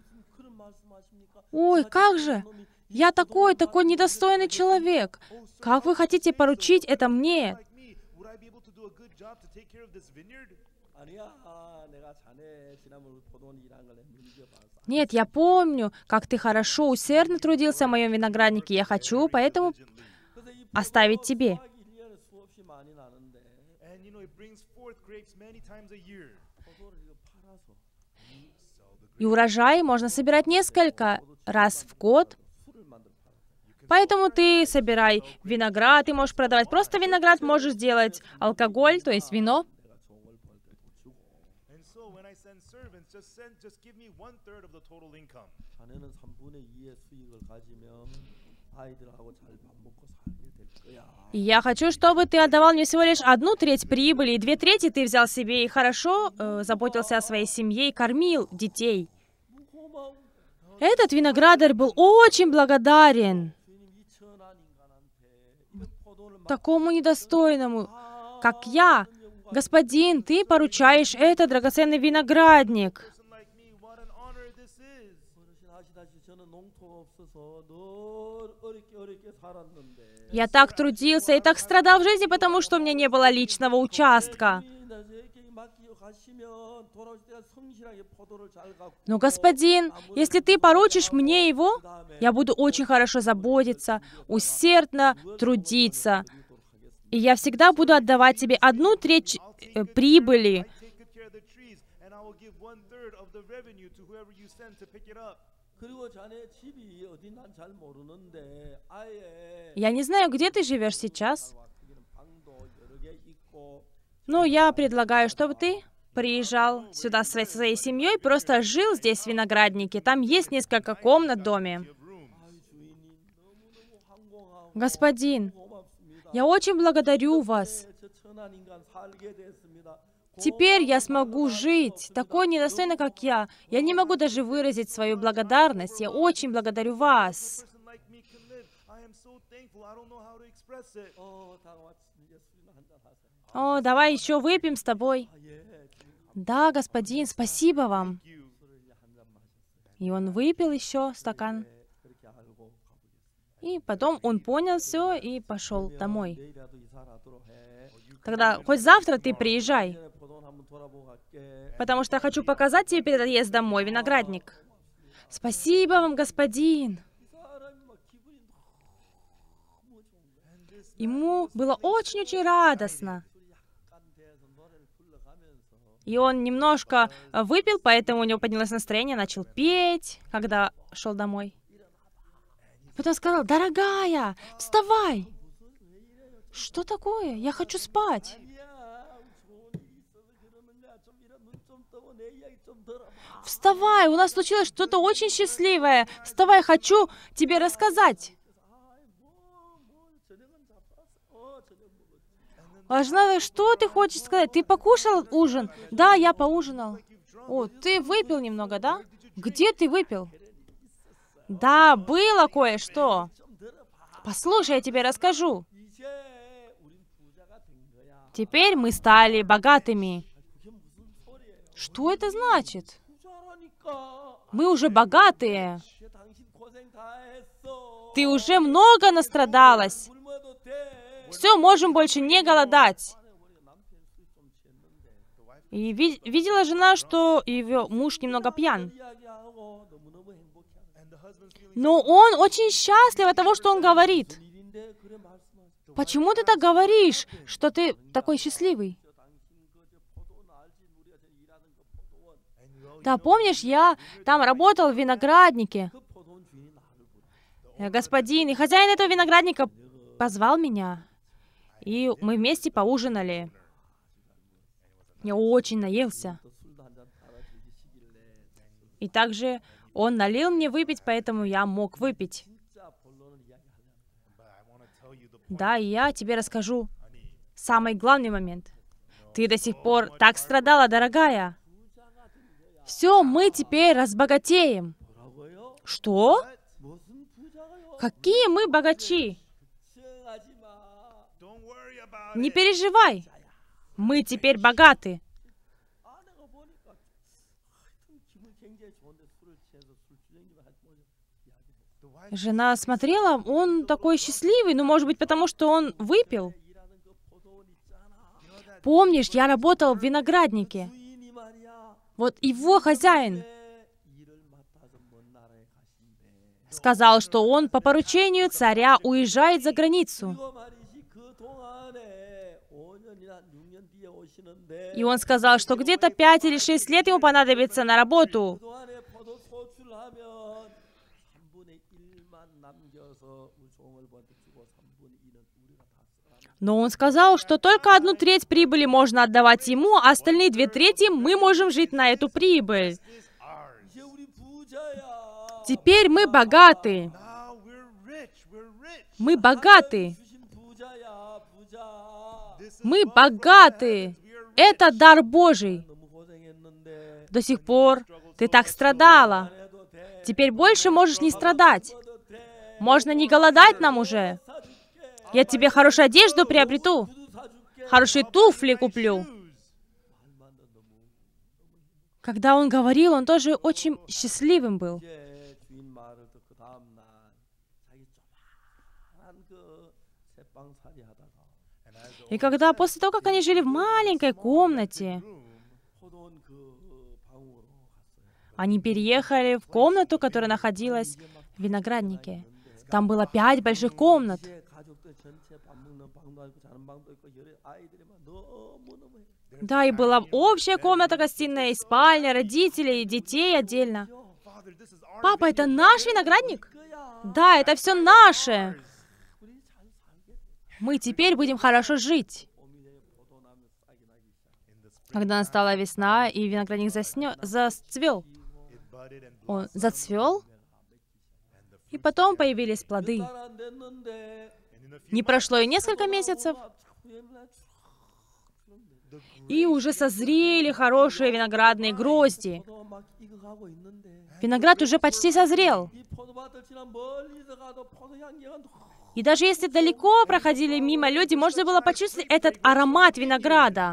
Ой, как же! Я такой недостойный человек. Как вы хотите поручить это мне? Would I be able to do a good job to take care of this vineyard? 아니야 내가 자네 지난번 포도원 일한 걸 눈여겨봐서 Нет, я помню, как ты хорошо, усердно трудился в моем винограднике. Я хочу, поэтому оставить тебе. 1년에 수없이 많이 나는데 And you know, it brings forth grapes many times a year. 포도를 이거 팔아서 И урожай можно собирать несколько раз в год. 술을 만들어 팔아. Поэтому ты собирай виноград, ты можешь продавать просто виноград, можешь делать алкоголь, то есть вино. 내가 좋은 걸 벌 때도 주고 And so when I send servants, just give me 1/3 of the total income. 자네는 3분의 2의 수익을 가지면 아이들하고 잘 밥 먹고 살게 될 거야. И я хочу, чтобы ты отдавал мне всего лишь 1/3 прибыли, и 2/3 ты взял себе и хорошо заботился о своей семье и кормил детей. 고마운 Этот виноградарь был очень благодарен 주님 이 천한 인간한테 이 포도를 такому недостойному, как я. Господин, ты поручаешь этот драгоценный виноградник. Person like me, what an honor this is. 어르신 아시다시피 저는 농토가 없어서 늘 어렵게 살았는데 Я так трудился и так страдал в жизни, потому что у меня не было личного участка. 나 저에게 맡기고 Но, господин, если ты поручишь мне его, я буду очень хорошо заботиться, усердно трудиться, и я всегда буду отдавать тебе 1/3 прибыли. Я не знаю, где ты живешь сейчас, но я предлагаю, чтобы ты приезжал сюда со своей семьей, просто жил здесь в винограднике. Там есть несколько комнат в доме. Господин, я очень благодарю вас. Теперь я смогу жить, такой недостойный, как я. Я не могу даже выразить свою благодарность. Я очень благодарю вас. О, давай еще выпьем с тобой. Да, господин, спасибо вам. И он выпил еще стакан. И потом он понял все и пошел домой. Тогда хоть завтра ты приезжай, потому что я хочу показать тебе перед отъездом домой виноградник. Спасибо вам, господин. Ему было очень-очень радостно. И он немножко выпил, поэтому у него поднялось настроение, начал петь, когда шел домой. Потом сказал: дорогая, вставай. Что такое? Я хочу спать. Вставай, у нас случилось что-то очень счастливое. Вставай, хочу тебе рассказать. Жена, что ты хочешь сказать? Ты покушал ужин? Да, я поужинал. О, ты выпил немного, да? Где ты выпил? Да, было кое-что. Послушай, я тебе расскажу. Теперь мы стали богатыми. Что это значит? Мы уже богатые. Ты уже много настрадалась. Все, можем больше не голодать. И видела жена, что ее муж немного пьян. Но он очень счастлив от того, что он говорит. Почему ты так говоришь, что ты такой счастливый? Да, помнишь, я там работал в винограднике. Господин, и хозяин этого виноградника позвал меня. И мы вместе поужинали. Я очень наелся. И также он налил мне выпить, поэтому я мог выпить. Да, и я тебе расскажу самый главный момент. Ты до сих пор так страдала, дорогая. Все, мы теперь разбогатеем. Что? Какие мы богачи? Не переживай. Мы теперь богаты. Жена смотрела, он такой счастливый, ну, может быть, потому что он выпил. Помнишь, я работал в винограднике. Вот его хозяин сказал, что он по поручению царя уезжает за границу. И он сказал, что где-то 5 или 6 лет ему понадобится на работу. Но он сказал, что только 1/3 прибыли можно отдавать ему, а остальные 2/3 мы можем жить на эту прибыль. Теперь мы богаты. Мы богаты. Мы богаты. Это дар Божий. До сих пор ты так страдала. Теперь больше можешь не страдать. Можно не голодать нам уже. Я тебе хорошую одежду приобрету. Хорошие туфли куплю. Когда он говорил, он тоже очень счастливым был. И когда после того, как они жили в маленькой комнате, Они переехали в комнату, которая находилась в винограднике. Там было 5 больших комнат. Да, и была общая комната, гостиная, и спальня, родителей, и детей отдельно. Папа, это наш виноградник? Да, это все наше. Мы теперь будем хорошо жить. Когда настала весна, и виноградник зацвел. Он зацвел, и потом появились плоды. Не прошло и несколько месяцев, и уже созрели хорошие виноградные грозди. Виноград уже почти созрел. И даже если далеко проходили мимо люди, можно было почувствовать этот аромат винограда.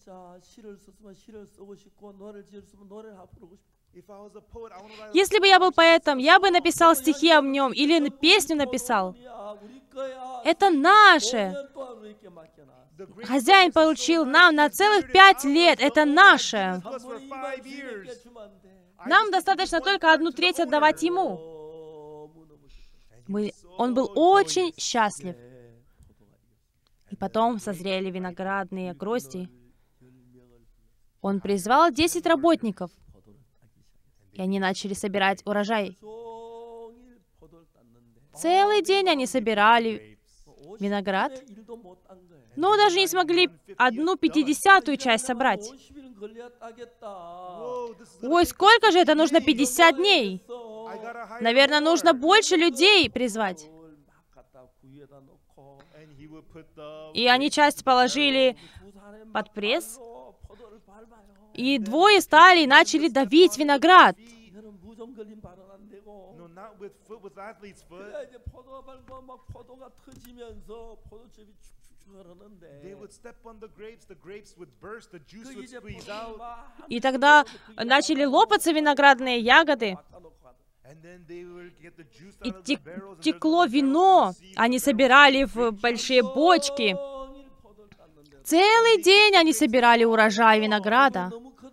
Если бы я был поэтом, я бы написал стихи о нем или песню написал. Это наше. Хозяин поручил нам на целых 5 лет. Это наше. Нам достаточно только 1/3 отдавать ему. Он был очень счастлив. И потом созрели виноградные грозди. Он призвал 10 работников, и они начали собирать урожай. Целый день они собирали виноград, но даже не смогли 1/50 часть собрать. Ой, сколько же это нужно? 50 дней. Наверное, нужно больше людей призвать. И они часть положили под пресс, и 2 стали и начали давить виноград. И тогда начали лопаться виноградные ягоды, и текло вино. Они собирали в большие бочки. Целый день они собирали урожай винограда.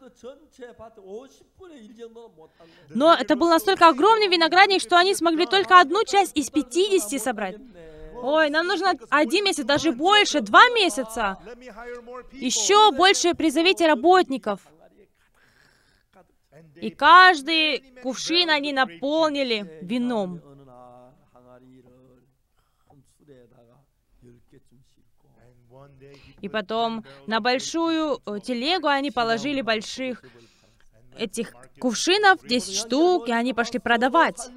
Но это был настолько огромный виноградник, что они смогли только 1 часть из 50 собрать. Ой, нам нужно 1 месяц, даже больше, 2 месяца. Еще больше призовите работников. И каждый кувшин они наполнили вином. И потом на большую телегу они положили больших этих кувшинов, 10 штук, и они пошли продавать.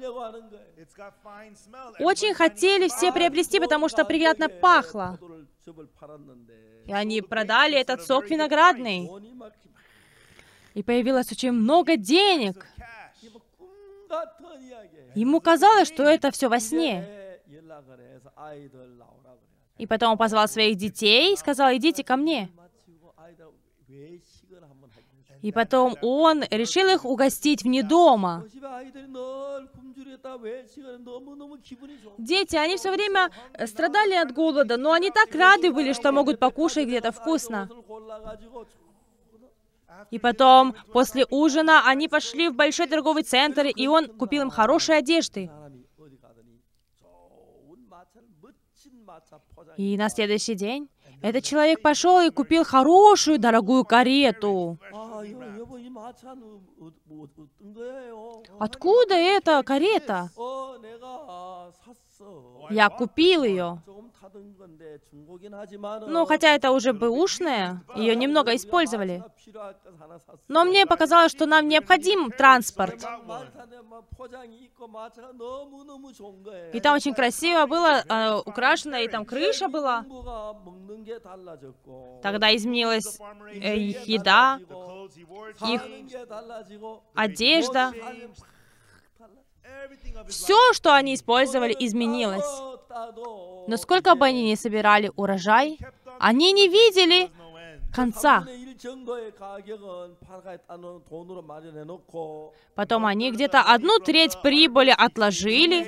Очень хотели все приобрести, потому что приятно пахло. И они продали этот сок виноградный. И появилось очень много денег. Ему казалось, что это все во сне. И потом он позвал своих детей и сказал: идите ко мне. И потом он решил их угостить вне дома. Дети, они все время страдали от голода, но они так рады были, что могут покушать где-то вкусно. И потом, после ужина, они пошли в большой торговый центр, и он купил им хорошие одежды. И на следующий день этот человек пошел и купил хорошую, дорогую карету. Откуда эта карета? Я купил ее. Ну, хотя это уже бэушная, ее немного использовали. Но мне показалось, что нам необходим транспорт. И там очень красиво было, украшено, и там крыша была. Тогда изменилась их еда, их одежда. Все, что они использовали, изменилось. Но сколько бы они ни собирали урожай, они не видели конца. Потом они где-то 1/3 прибыли отложили.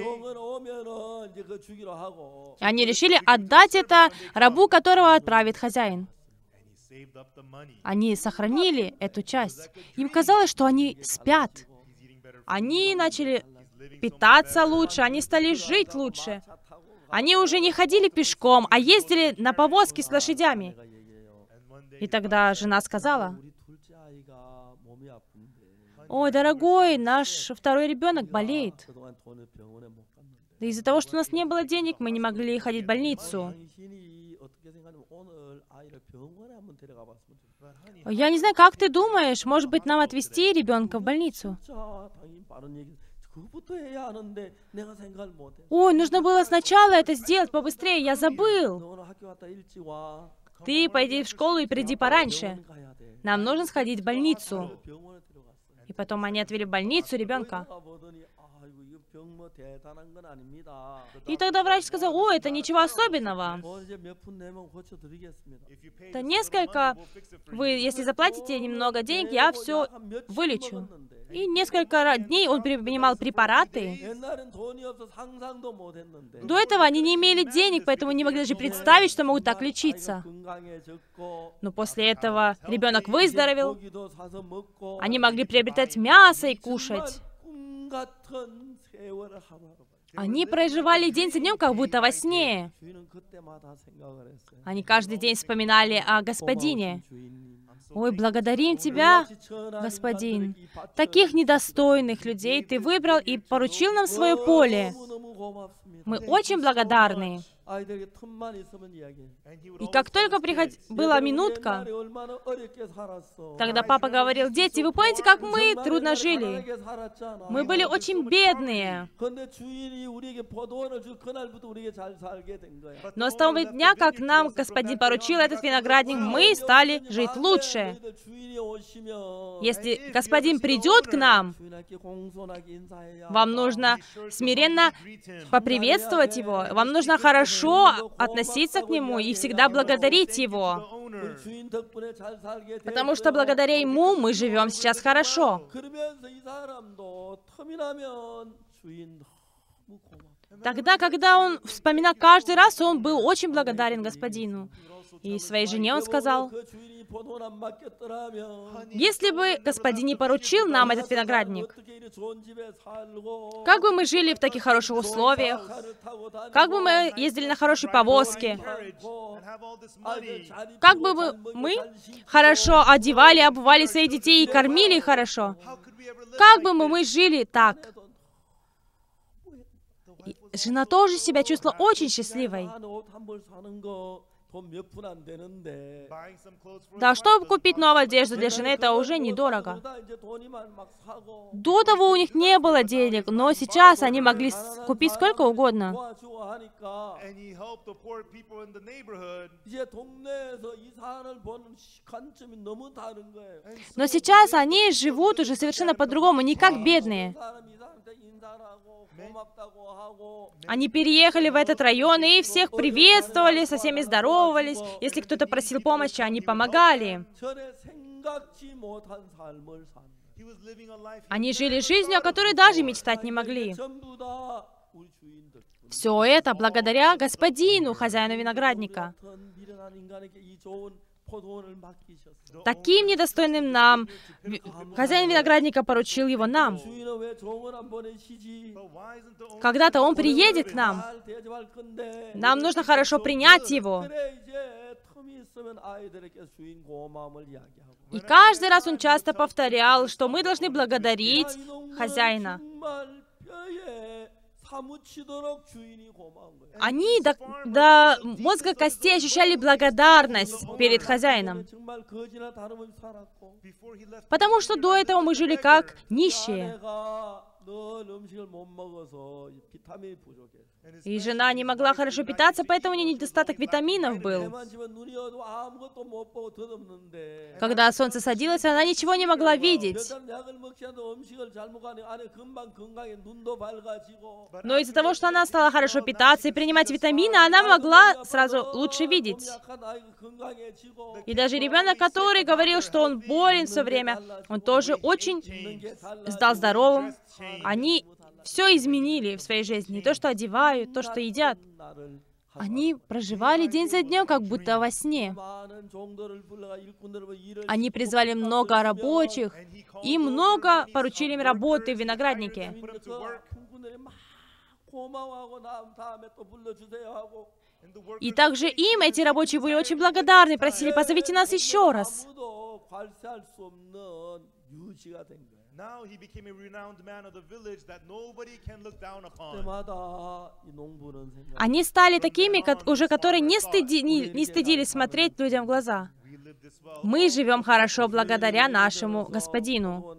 И они решили отдать это рабу, которого отправит хозяин. Они сохранили эту часть. Им казалось, что они спят. Они начали питаться лучше, они стали жить лучше. Они уже не ходили пешком, а ездили на повозке с лошадями. И тогда жена сказала: «Ой, дорогой, наш второй ребенок болеет. Из-за того, что у нас не было денег, мы не могли ходить в больницу. Я не знаю, как ты думаешь, может быть, нам отвезти ребенка в больницу?» «Ой, нужно было сначала это сделать побыстрее, я забыл. Ты пойди в школу и приди пораньше. Нам нужно сходить в больницу». И потом они отвели в больницу ребенка. И тогда врач сказал: «О, это ничего особенного. Это несколько, вы, если заплатите немного денег, я все вылечу». И несколько дней он принимал препараты. До этого они не имели денег, поэтому не могли даже представить, что могут так лечиться. Но после этого ребенок выздоровел. Они могли приобретать мясо и кушать. Они проживали день за днем, как будто во сне. Они каждый день вспоминали о Господине. «Ой, благодарим Тебя, Господин. Таких недостойных людей Ты выбрал и поручил нам свое поле. Мы очень благодарны». И как только была минутка, тогда папа говорил: «Дети, вы помните, как мы трудно жили? Мы были очень бедные. Но с того дня, как нам Господин поручил этот виноградник, мы стали жить лучше. Если Господин придет к нам, вам нужно смиренно поприветствовать Его, вам нужно хорошо относиться к Нему и всегда благодарить Его. Потому что благодаря Ему мы живем сейчас хорошо». Тогда, когда он вспоминал каждый раз, он был очень благодарен Господину. И своей жене он сказал: «Если бы Господин не поручил нам этот виноградник, как бы мы жили в таких хороших условиях, как бы мы ездили на хорошей повозке, как бы мы хорошо одевали, обували своих детей и кормили их хорошо, как бы мы жили так?» И жена тоже себя чувствовала очень счастливой. Да, чтобы купить новую одежду для жены, это уже недорого. До того у них не было денег, но сейчас они могли купить сколько угодно. Но сейчас они живут уже совершенно по-другому, не как бедные. Они переехали в этот район и всех приветствовали, со всеми здоровались. Если кто-то просил помощи, они помогали. Они жили жизнью, о которой даже мечтать не могли. Все это благодаря Господину, хозяину виноградника. Таким недостойным нам хозяин виноградника поручил его нам. Когда-то он приедет к нам. Нам нужно хорошо принять его. И каждый раз он часто повторял, что мы должны благодарить хозяина. Они до мозга костей ощущали благодарность перед хозяином. Потому что до этого мы жили как нищие. И жена не могла хорошо питаться, поэтому у нее недостаток витаминов был. Когда солнце садилось, она ничего не могла видеть. Но из-за того, что она стала хорошо питаться и принимать витамины, она могла сразу лучше видеть. И даже ребенок, который говорил, что он болен все время, он тоже очень стал здоровым. Они все изменили в своей жизни. То, что одевают, то, что едят. Они проживали день за днем, как будто во сне. Они призвали много рабочих и много поручили им работы в винограднике. И также им эти рабочие были очень благодарны, просили, позовите нас еще раз. Now he became a renowned man of the village that nobody can look down upon. Они стали такими, которые не стыдились смотреть людям в глаза. Мы живем хорошо благодаря нашему Господину.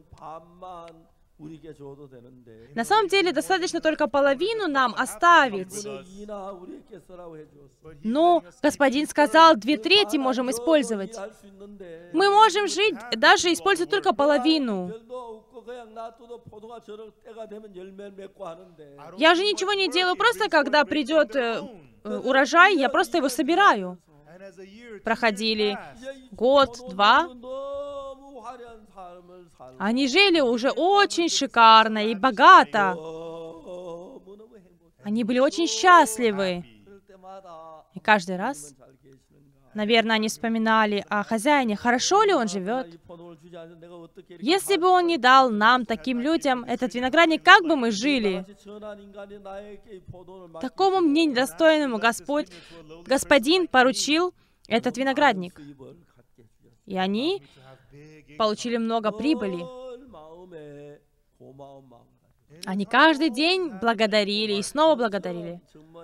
На самом деле, достаточно только половину нам оставить. Но Господин сказал, 2/3 можем использовать. Мы можем жить, даже использовать только половину. Я же ничего не делаю, просто когда придет урожай, я просто его собираю. Проходили год, два. Они жили уже очень шикарно и богато. Они были очень счастливы. И каждый раз, наверное, они вспоминали о хозяине, хорошо ли он живет. Если бы он не дал нам, таким людям, этот виноградник, как бы мы жили? Такому мне недостойному Господин поручил этот виноградник. И они получили много прибыли. Они каждый день благодарили и снова благодарили.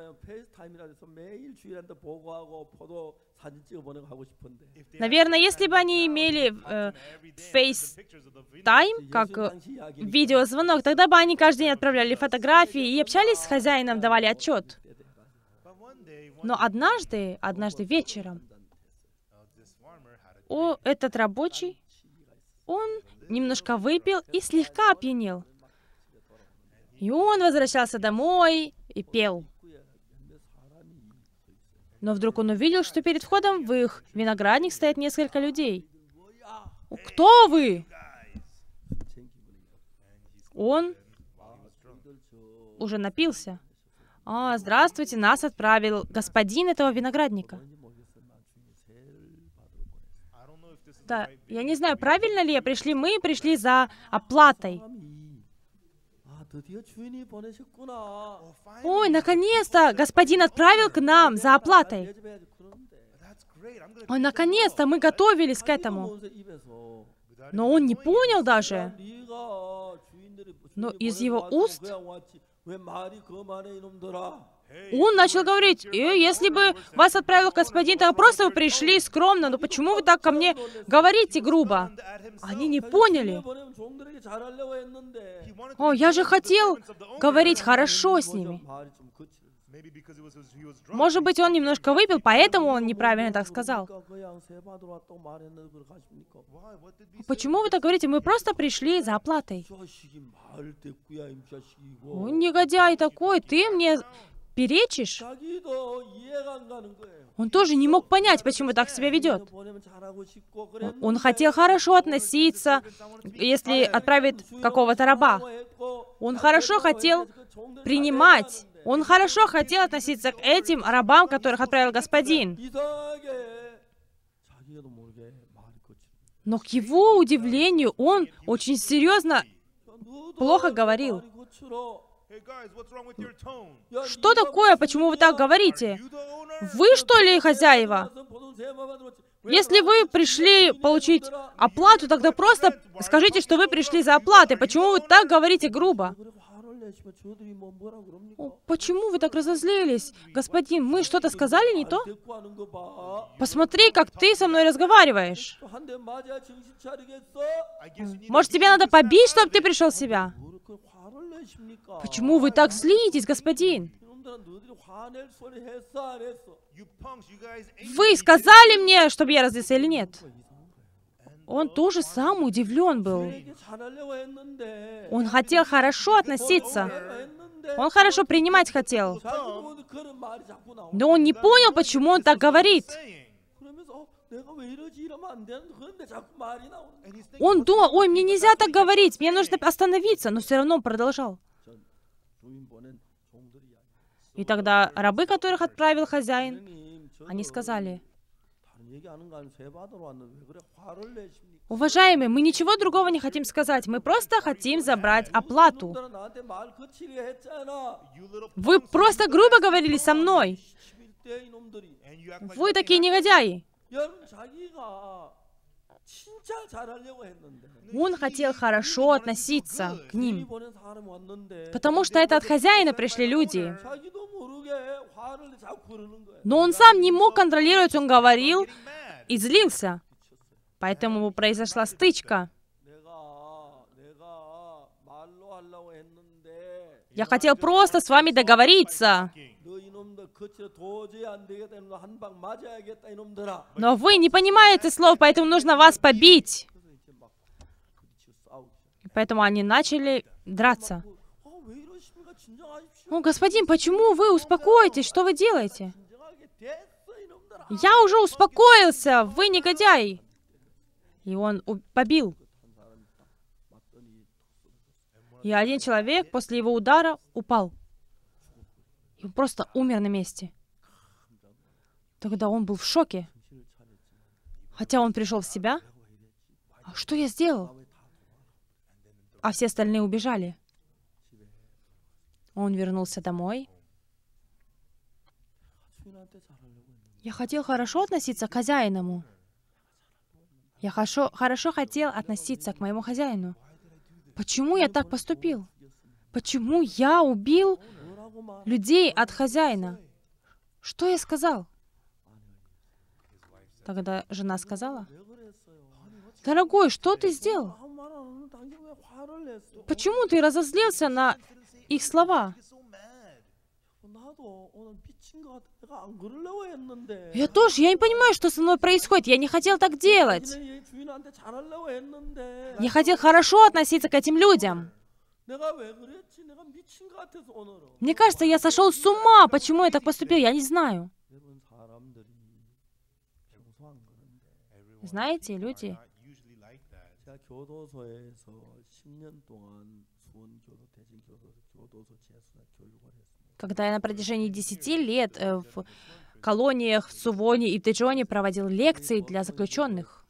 Наверное, если бы они имели FaceTime, как видеозвонок, тогда бы они каждый день отправляли фотографии и общались с хозяином, давали отчет. Но однажды вечером, этот рабочий, он немножко выпил и слегка опьянел. И он возвращался домой и пел. Но вдруг он увидел, что перед входом в их виноградник стоят несколько людей. «Кто вы?» Он уже напился. «Здравствуйте, нас отправил господин этого виноградника». Да, я не знаю, правильно ли мы пришли за оплатой. Ой, наконец-то господин отправил к нам за оплатой. Ой, наконец-то мы готовились к этому. Но он не понял даже. Но из его уст он начал говорить, если бы вас отправил господин, то просто вы пришли скромно, но почему вы так ко мне говорите грубо? Они не поняли. О, я же хотел говорить хорошо с ними. Может быть, он немножко выпил, поэтому он неправильно так сказал. Почему вы так говорите? Мы просто пришли за оплатой. О, негодяй такой, ты мне перечишь? Он тоже не мог понять, почему так себя ведет. Он хотел хорошо относиться, если отправит какого-то раба. Он хорошо хотел принимать. Он хорошо хотел относиться к этим рабам, которых отправил господин. Но к его удивлению, он очень серьезно плохо говорил. Что такое? Почему вы так говорите? Вы, что ли, хозяева? Если вы пришли получить оплату, тогда просто скажите, что вы пришли за оплатой. Почему вы так говорите грубо? Почему вы так разозлились? Господин, мы что-то сказали не то? Посмотри, как ты со мной разговариваешь. Может, тебе надо побить, чтобы ты пришел в себя? Почему вы так злитесь, господин? Вы сказали мне, чтобы я разлился или нет? Он тоже сам удивлен был. Он хотел хорошо относиться. Он хорошо принимать хотел. Но он не понял, почему он так говорит. Он думал, ой, мне нельзя так говорить, мне нужно остановиться, но все равно он продолжал. И тогда рабы, которых отправил хозяин, они сказали: уважаемый, мы ничего другого не хотим сказать, мы просто хотим забрать оплату. Вы просто грубо говорили со мной. Вы такие негодяи. Он хотел хорошо относиться к ним, потому что это от хозяина пришли люди. Но он сам не мог контролировать, он говорил и злился. Поэтому произошла стычка. Я хотел просто с вами договориться. Но вы не понимаете слов, поэтому нужно вас побить. Поэтому они начали драться. О, господин, почему вы успокоитесь? Что вы делаете? Я уже успокоился, вы негодяй. И он побил. И один человек после его удара упал. И он просто умер на месте. Тогда он был в шоке. Хотя он пришел в себя. А что я сделал? А все остальные убежали. Он вернулся домой. Я хотел хорошо относиться к хозяину. Я хорошо хотел относиться к моему хозяину. Почему я так поступил? Почему я убил людей от хозяина? Что я сказал? Тогда жена сказала: дорогой, что ты сделал? Почему ты разозлился на их слова? Я не понимаю, что со мной происходит. Я не хотел так делать. Я хотел хорошо относиться к этим людям. Мне кажется, я сошел с ума. Почему я так поступил, я не знаю. Знаете, люди... Когда я на протяжении 10 лет в колониях в Сувоне и Тэджоне проводил лекции для заключенных.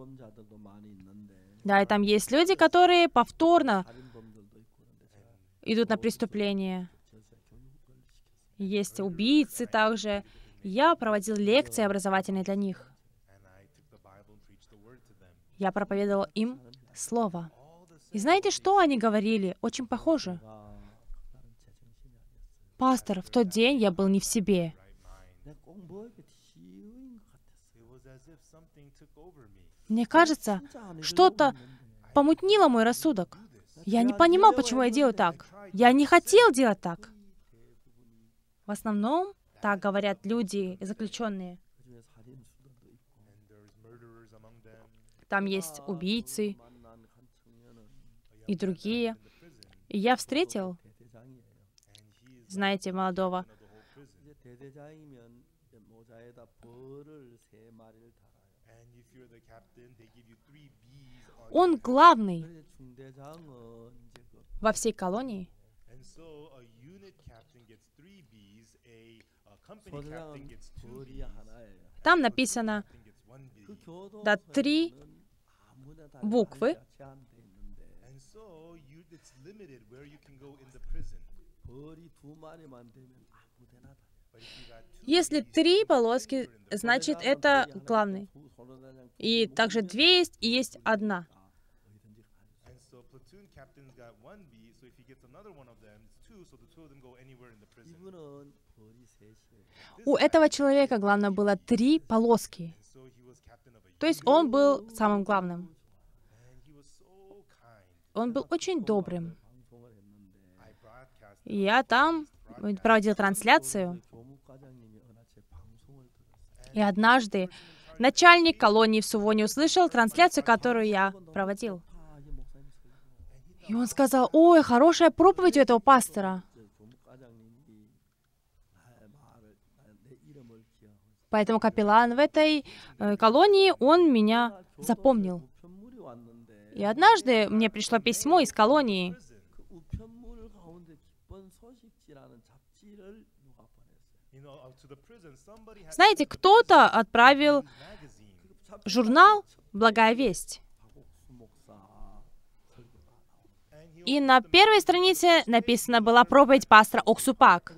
Да, и там есть люди, которые повторно идут на преступления. Есть убийцы также. Я проводил лекции образовательные для них. Я проповедовал им Слово. И знаете, что они говорили? Очень похоже. Пастор, в тот день я был не в себе. Мне кажется, что-то помутнило мой рассудок. Я не понимал, почему я делаю так. Я не хотел делать так. В основном так говорят люди, заключенные. Там есть убийцы и другие. И я встретил, знаете, молодого. Он главный во всей колонии. Там написано, да, 3 буквы. Если 3 полоски, значит, это главный. И также 2 есть, и есть 1. У этого человека, главное, было 3 полоски. То есть он был самым главным. Он был очень добрым. Я там проводил трансляцию. И однажды начальник колонии в Сувоне услышал трансляцию, которую я проводил. И он сказал: ой, хорошая проповедь у этого пастора. Поэтому капеллан в этой колонии, он меня запомнил. И однажды мне пришло письмо из колонии. Знаете, кто-то отправил журнал «Благая весть». И на первой странице написана была проповедь пастора Оксупак.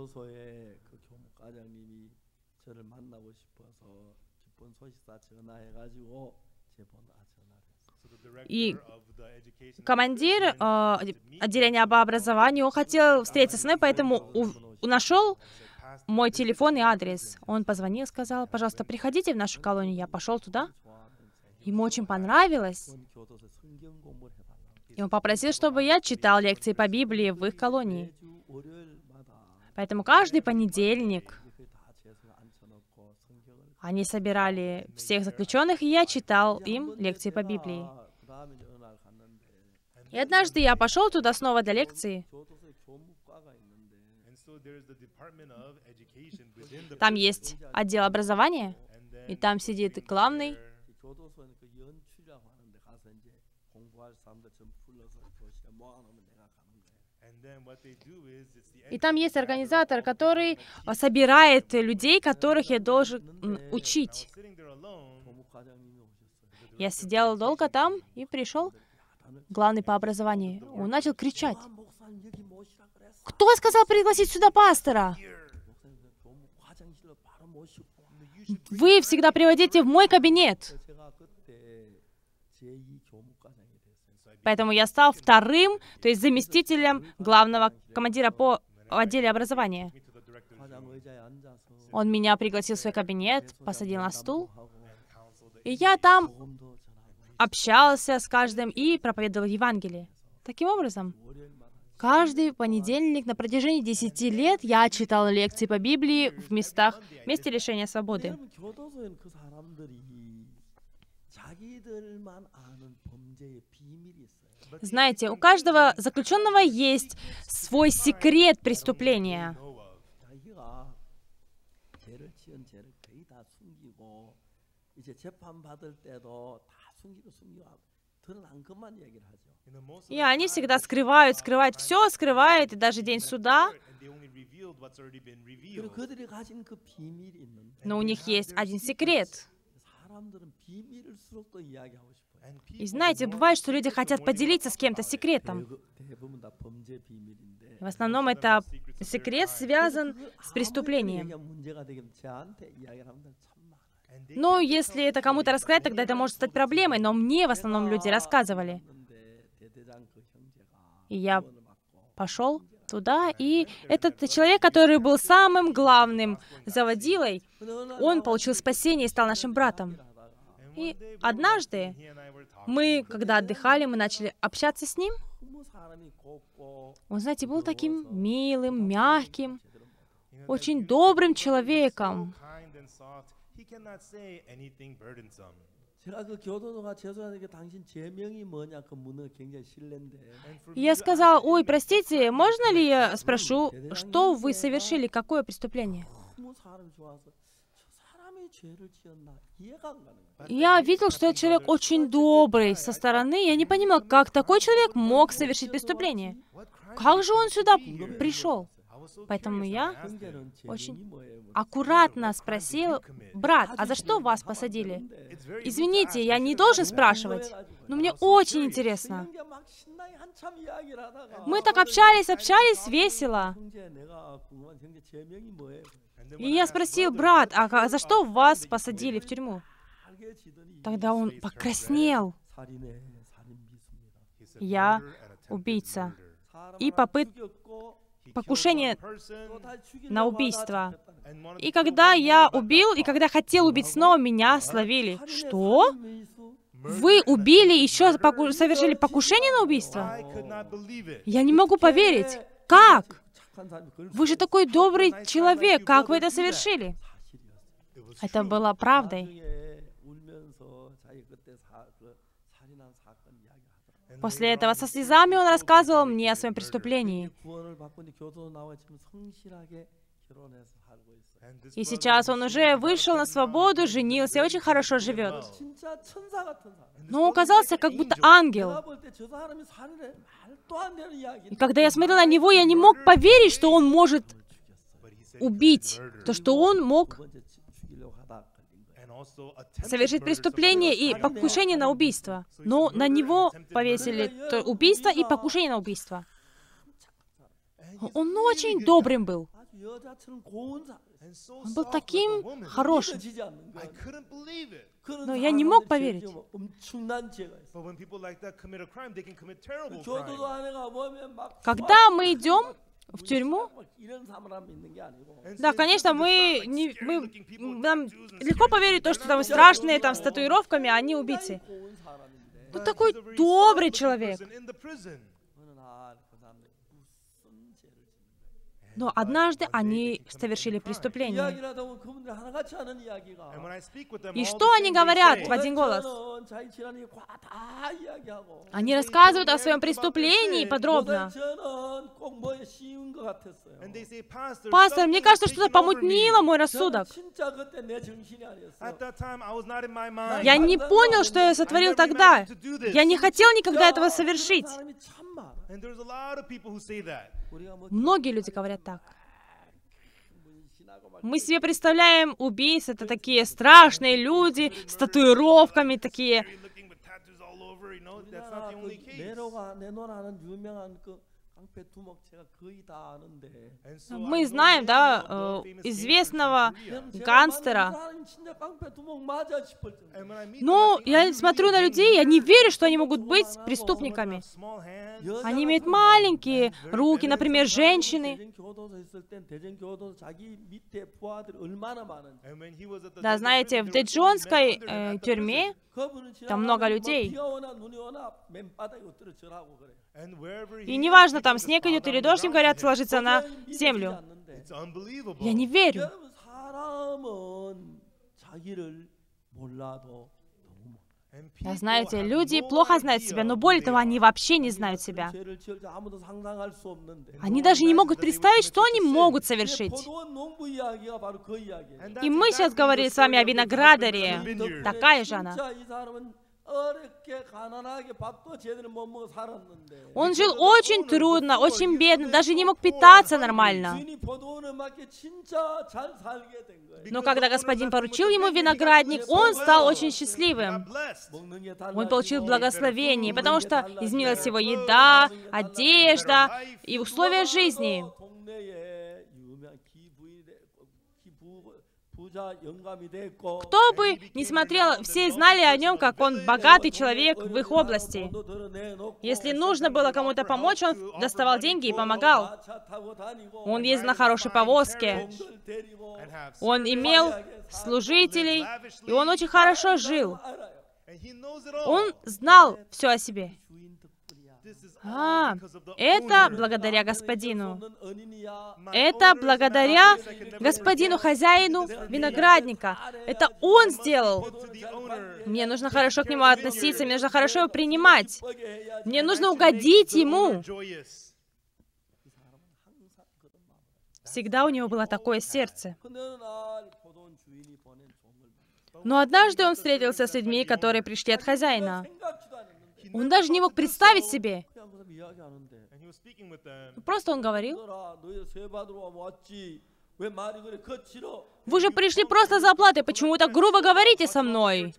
И командир отделения по образованию, он хотел встретиться со мной, поэтому нашел мой телефон и адрес. Он позвонил, сказал: пожалуйста, приходите в нашу колонию. Я пошел туда. Ему очень понравилось. И он попросил, чтобы я читал лекции по Библии в их колонии. Поэтому каждый понедельник они собирали всех заключенных, и я читал им лекции по Библии. И однажды я пошел туда снова для лекции. Там есть отдел образования, и там сидит главный. И там есть организатор, который собирает людей, которых я должен учить. Я сидел долго там, и пришел главный по образованию. Он начал кричать: «Кто сказал пригласить сюда пастора? Вы всегда приводите в мой кабинет». Поэтому я стал вторым, то есть заместителем главного командира по отделе образования. Он меня пригласил в свой кабинет, посадил на стул, и я там общался с каждым и проповедовал Евангелие. Таким образом, каждый понедельник на протяжении 10 лет я читал лекции по Библии в месте лишения свободы. Знаете, у каждого заключенного есть свой секрет преступления. И они всегда скрывают, все скрывают, и даже день суда. Но у них есть один секрет. И знаете, бывает, что люди хотят поделиться с кем-то секретом. В основном это секрет связан с преступлением. Но если это кому-то рассказать, тогда это может стать проблемой. Но мне в основном люди рассказывали. И я пошел туда, и этот человек, который был самым главным заводилой, он получил спасение и стал нашим братом. И однажды мы, когда отдыхали, мы начали общаться с ним. Он, знаете, был таким милым, мягким, очень добрым человеком. И я сказал: ой, простите, можно ли я спрошу, что вы совершили, какое преступление? Я видел, что этот человек очень добрый со стороны. Я не понимал, как такой человек мог совершить преступление. Как же он сюда пришел? Поэтому я очень аккуратно спросил: брат, а за что вас посадили? Извините, я не должен спрашивать, но мне очень интересно. Мы так общались весело. И я спросил: брат, а за что вас посадили в тюрьму? Тогда он покраснел. Я убийца. И покушение на убийство. И когда я убил, и когда хотел убить снова, меня словили. Что? Вы убили, еще совершили покушение на убийство? Я не могу поверить. Как? Вы же такой добрый человек, как вы это совершили? Это было правдой. После этого со слезами он рассказывал мне о своем преступлении. И сейчас он уже вышел на свободу, женился и очень хорошо живет. Но он казался как будто ангел. И когда я смотрел на него, я не мог поверить, что он может убить, то, что он мог совершить преступление и покушение на убийство. Но на него повесили убийство и покушение на убийство. Он очень добрым был. Он был таким хорошим. Но я не мог поверить. Когда мы идем в тюрьму, да, конечно, нам легко поверить в то, что там страшные, там с татуировками, а они убийцы. Но такой добрый человек. Но однажды они совершили преступление. И что они говорят в один голос? Они рассказывают о своем преступлении подробно. Пастор, мне кажется, что-то помутнило мой рассудок. Я не понял, что я сотворил тогда. Я не хотел никогда этого совершить. Многие люди говорят так. Мы себе представляем убийц, это такие страшные люди с татуировками такие. Мы знаем, да, известного гангстера. Но я смотрю на людей, я не верю, что они могут быть преступниками. Они имеют маленькие руки, например, женщины. Да, знаете, в Дэджонской тюрьме там много людей. И неважно, там снег идет или дождь, им говорят ложиться на землю. Я не верю. Да, знаете, люди плохо знают себя, но более того, они вообще не знают себя. Они даже не могут представить, что они могут совершить. И мы сейчас говорили с вами о виноградаре. Такая же она. Он жил очень трудно, очень бедно, даже не мог питаться нормально. Но когда Господин поручил ему виноградник, он стал очень счастливым. Он получил благословение, потому что изменилась его еда, одежда и условия жизни. Кто бы ни смотрел, все знали о нем, как он богатый человек в их области. Если нужно было кому-то помочь, он доставал деньги и помогал. Он ездил на хорошей повозке. Он имел служителей, и он очень хорошо жил. Он знал все о себе. Это благодаря Господину. Это благодаря Господину, хозяину виноградника. Это он сделал. Мне нужно хорошо к нему относиться, мне нужно хорошо его принимать. Мне нужно угодить ему. Всегда у него было такое сердце. Но однажды он встретился с людьми, которые пришли от хозяина. Он даже не мог представить себе. Просто он говорил: «Вы же пришли просто за оплатой, почему так грубо говорите со мной?»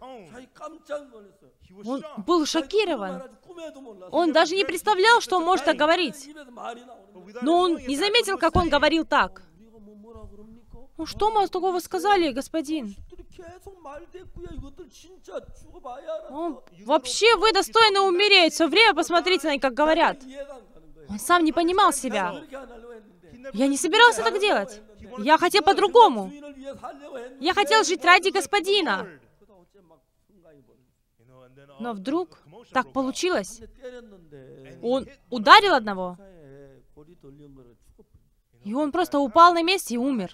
Он был шокирован. Он даже не представлял, что он может так говорить. Но он не заметил, как он говорил так. «Ну что мы такого сказали, господин? Вообще вы достойны умереть. Все время посмотрите на них, как говорят». Он сам не понимал себя. Я не собирался так делать. Я хотел по-другому. Я хотел жить ради Господина. Но вдруг так получилось. Он ударил одного. И он просто упал на месте и умер.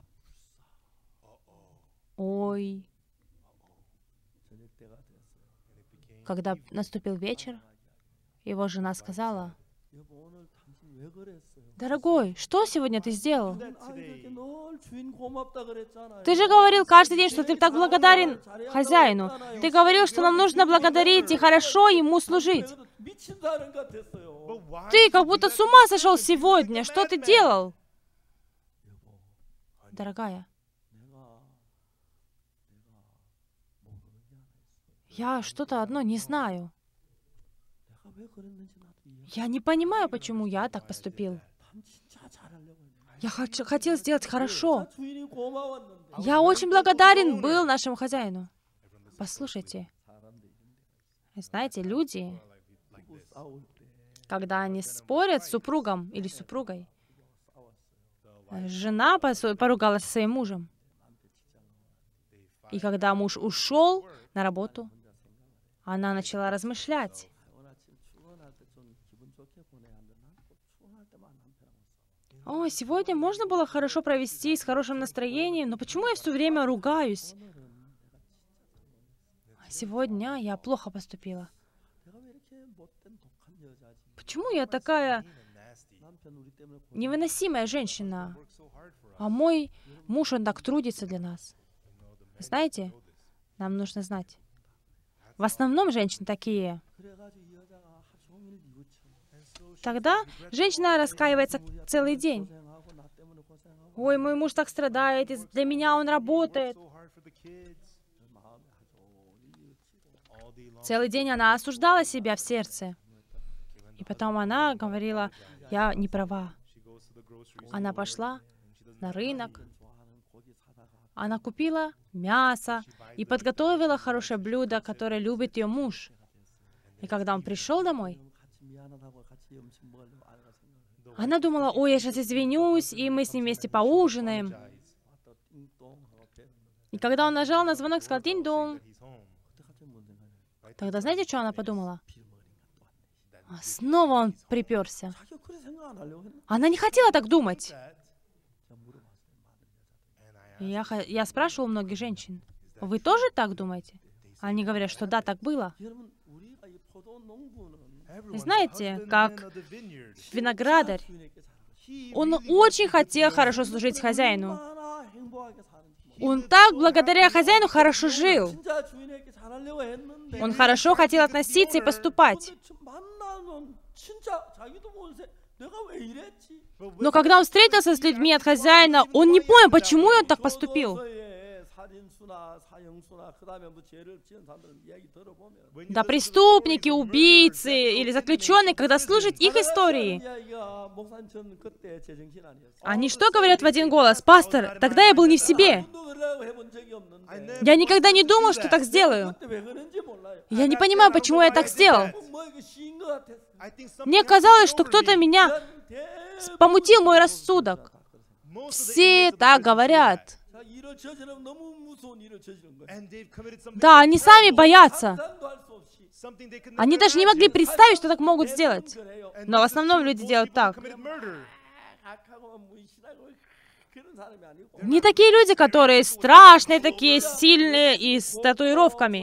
Ой. Когда наступил вечер, его жена сказала: «Дорогой, что сегодня ты сделал? Ты же говорил каждый день, что ты так благодарен хозяину. Ты говорил, что нам нужно благодарить и хорошо ему служить. Ты как будто с ума сошел сегодня. Что ты делал?» дорогая, я что-то одно не знаю. Я не понимаю, почему я так поступил. Я хотел сделать хорошо. Я очень благодарен был нашему хозяину. Послушайте, знаете, люди, когда они спорят с супругом или супругой, жена поругалась со своим мужем. И когда муж ушел на работу, она начала размышлять. О, сегодня можно было хорошо провести, с хорошим настроением, но почему я все время ругаюсь? Сегодня я плохо поступила. Почему я такая невыносимая женщина? А мой муж, он так трудится для нас. Знаете, нам нужно знать. В основном женщины такие. Тогда женщина раскаивается целый день. Ой, мой муж так страдает, для меня он работает. Целый день она осуждала себя в сердце. И потом она говорила, я не права. Она пошла на рынок, она купила мясо и подготовила хорошее блюдо, которое любит ее муж. И когда он пришел домой, она думала, ой, я сейчас извинюсь, и мы с ним вместе поужинаем. И когда он нажал на звонок, сказал «Динь-дong», тогда знаете, что она подумала? Снова он приперся. Она не хотела так думать. Я спрашивала у многих женщин, вы тоже так думаете? Они говорят, что да, так было. И знаете, как виноградарь, он очень хотел хорошо служить хозяину. Он так благодаря хозяину хорошо жил. Он хорошо хотел относиться и поступать. Но когда он встретился с людьми от хозяина, он не понял, почему он так поступил. Да преступники, убийцы или заключенные, когда слушают их истории, они что говорят в один голос? Пастор, тогда я был не в себе. Я никогда не думал, что так сделаю. Я не понимаю, почему я так сделал. Мне казалось, что кто-то меня помутил мой рассудок. Все так говорят. Да, они сами боятся. Они даже не могли представить, что так могут сделать. Но в основном люди делают так. Не такие люди, которые страшные, такие сильные и с татуировками.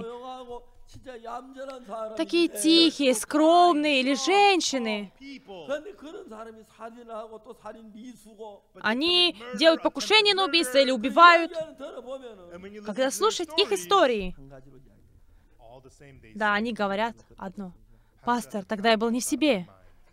Такие тихие, скромные или женщины. Они делают покушение на убийство или убивают. Когда слушать их истории, да, они говорят одно. Пастор, тогда я был не в себе.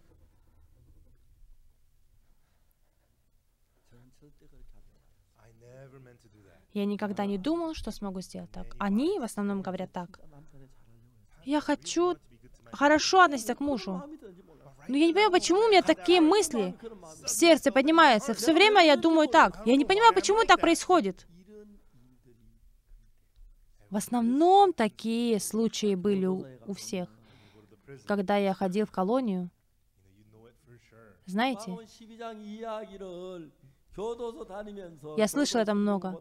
Я никогда не думал, что смогу сделать так. Они в основном говорят так. Я хочу хорошо относиться к мужу. Но я не понимаю, почему у меня такие мысли в сердце поднимаются. Все время я думаю так. Я не понимаю, почему так происходит. В основном такие случаи были у всех. Когда я ходил в колонию, знаете, я слышал это много.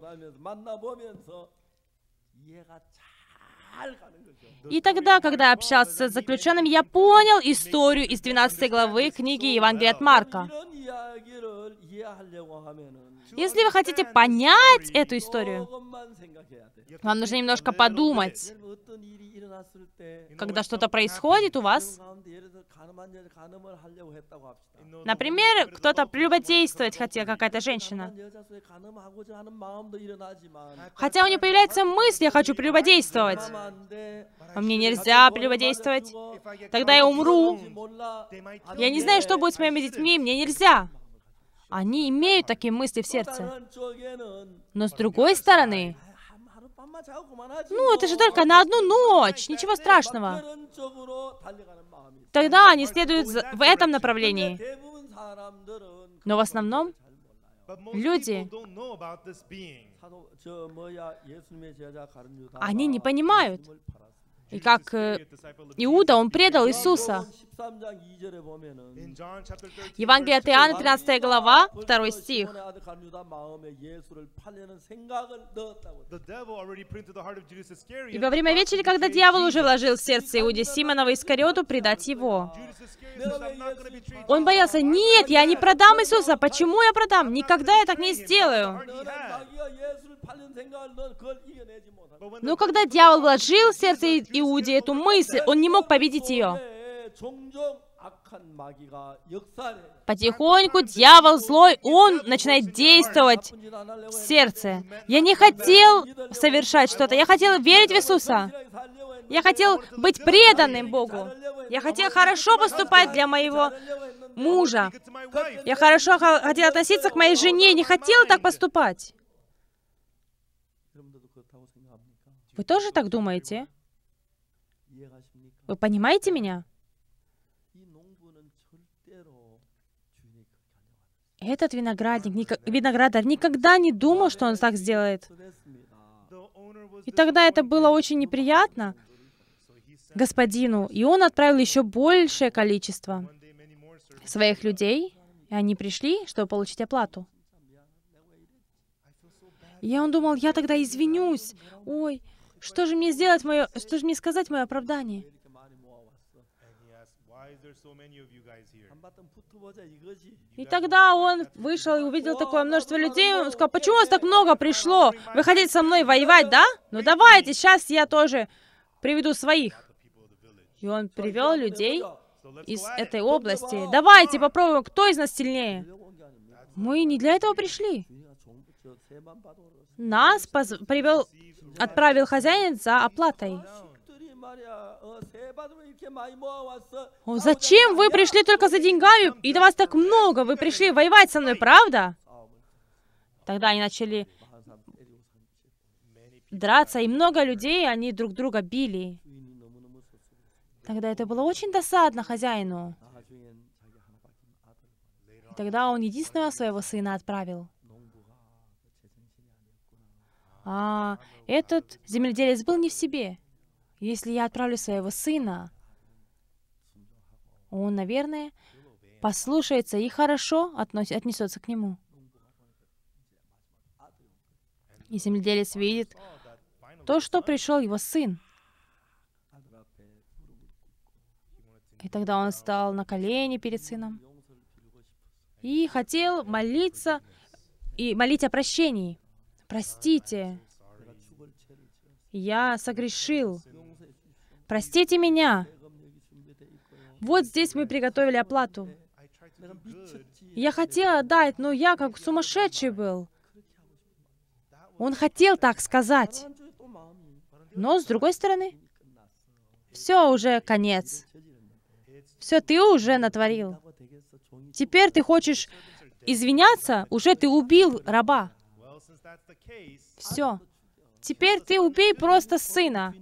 И тогда, когда я общался с заключенными, я понял историю из 12 главы книги Евангелия от Марка. Если вы хотите понять эту историю, вам нужно немножко подумать. Когда что-то происходит у вас, например, кто-то прелюбодействовать хотел, какая-то женщина. Хотя у нее появляется мысль, я хочу прелюбодействовать. А мне нельзя прелюбодействовать. Тогда я умру. Я не знаю, что будет с моими детьми, мне нельзя. Они имеют такие мысли в сердце. Но с другой стороны, ну, это же только на одну ночь, ничего страшного. Тогда они следуют в этом направлении. Но в основном люди, они не понимают. И как Иуда, он предал Иисуса. Евангелие от Иоанна, 13 глава, 2 стих. И во время вечери, когда дьявол уже вложил в сердце Иуде Симонова Искариоту предать его, он боялся: нет, я не продам Иисуса. Почему я продам? Никогда я так не сделаю. Но когда дьявол вложил в сердце Иуде эту мысль, он не мог победить ее. Потихоньку дьявол злой, он начинает действовать в сердце. Я не хотел совершать что-то, я хотел верить в Иисуса. Я хотел быть преданным Богу. Я хотел хорошо поступать для моего мужа. Я хорошо хотел относиться к моей жене, не хотел так поступать. Вы тоже так думаете? Вы понимаете меня? Этот виноградарь никогда не думал, что он так сделает. И тогда это было очень неприятно господину, и он отправил еще большее количество своих людей, и они пришли, чтобы получить оплату. И он думал: я тогда извинюсь. Ой, что же мне сделать что же мне сказать мое оправдание? И тогда он вышел и увидел такое множество людей. Он сказал: почему вас так много пришло? Вы хотите со мной воевать, да? Ну давайте, сейчас я тоже приведу своих. И он привел людей из этой области. Давайте попробуем, кто из нас сильнее. Мы не для этого пришли. Нас отправил хозяин за оплатой. Зачем вы пришли только за деньгами? И вас так много. Вы пришли воевать со мной, правда? Тогда они начали драться, и много людей, они друг друга били. Тогда это было очень досадно хозяину. И тогда он единственного своего сына отправил. А этот земледелец был не в себе. Если я отправлю своего сына, он, наверное, послушается и хорошо отнесется к нему. И земледелец видит то, что пришел его сын. И тогда он стал на колени перед сыном и хотел молиться и молить о прощении. Простите, я согрешил. Простите меня. Вот здесь мы приготовили оплату. Я хотел отдать, но я как сумасшедший был. Он хотел так сказать. Но с другой стороны, все, уже конец. Все, ты уже натворил. Теперь ты хочешь извиняться? Уже ты убил раба. Все. Теперь ты убей просто сына.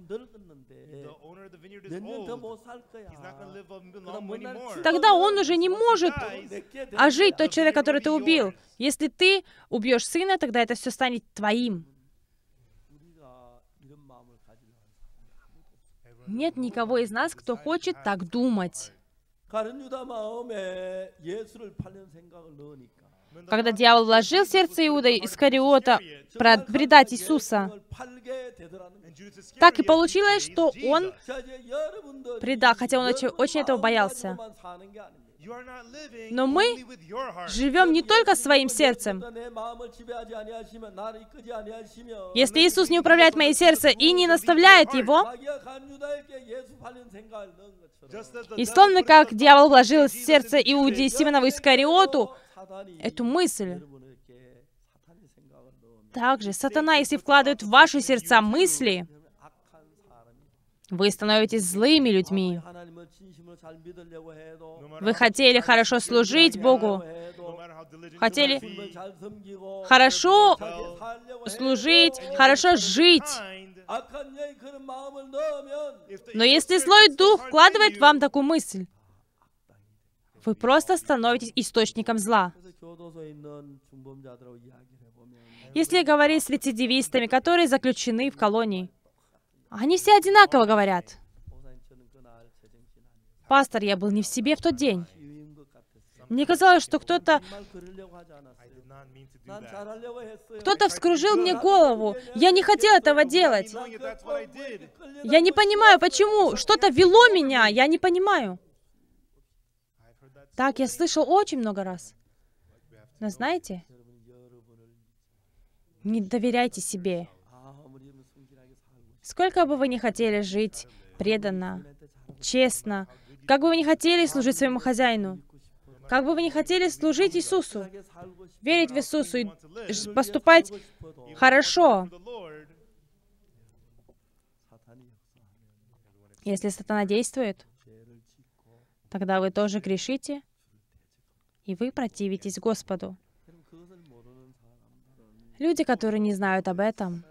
Тогда он уже не может ожить, тот человек, который ты убил. Если ты убьешь сына, тогда это все станет твоим. Нет никого из нас, кто хочет так думать. Когда дьявол вложил в сердце Иуда Искариота предать Иисуса, так и получилось, что он предал, хотя он очень этого боялся. Но мы живем не только своим сердцем. Если Иисус не управляет моим сердцем и не наставляет его, и словно как дьявол вложил в сердце Иуде Симонову Искариоту эту мысль, также сатана, если вкладывает в ваши сердца мысли, вы становитесь злыми людьми. Вы хотели хорошо служить Богу, хотели хорошо служить, хорошо жить. Но если злой дух вкладывает в вам такую мысль, вы просто становитесь источником зла. Если говорить с рецидивистами, которые заключены в колонии, они все одинаково говорят. Пастор, я был не в себе в тот день. Мне казалось, что кто-то вскружил мне голову. Я не хотел этого делать. Я не понимаю, почему. Что-то вело меня, я не понимаю. Так я слышал очень много раз. Но знаете, не доверяйте себе. Сколько бы вы ни хотели жить преданно, честно, как бы вы ни хотели служить своему хозяину, как бы вы ни хотели служить Иисусу, верить в Иисусу и поступать хорошо, если сатана действует, тогда вы тоже грешите, и вы противитесь Господу. Люди, которые не знают об этом,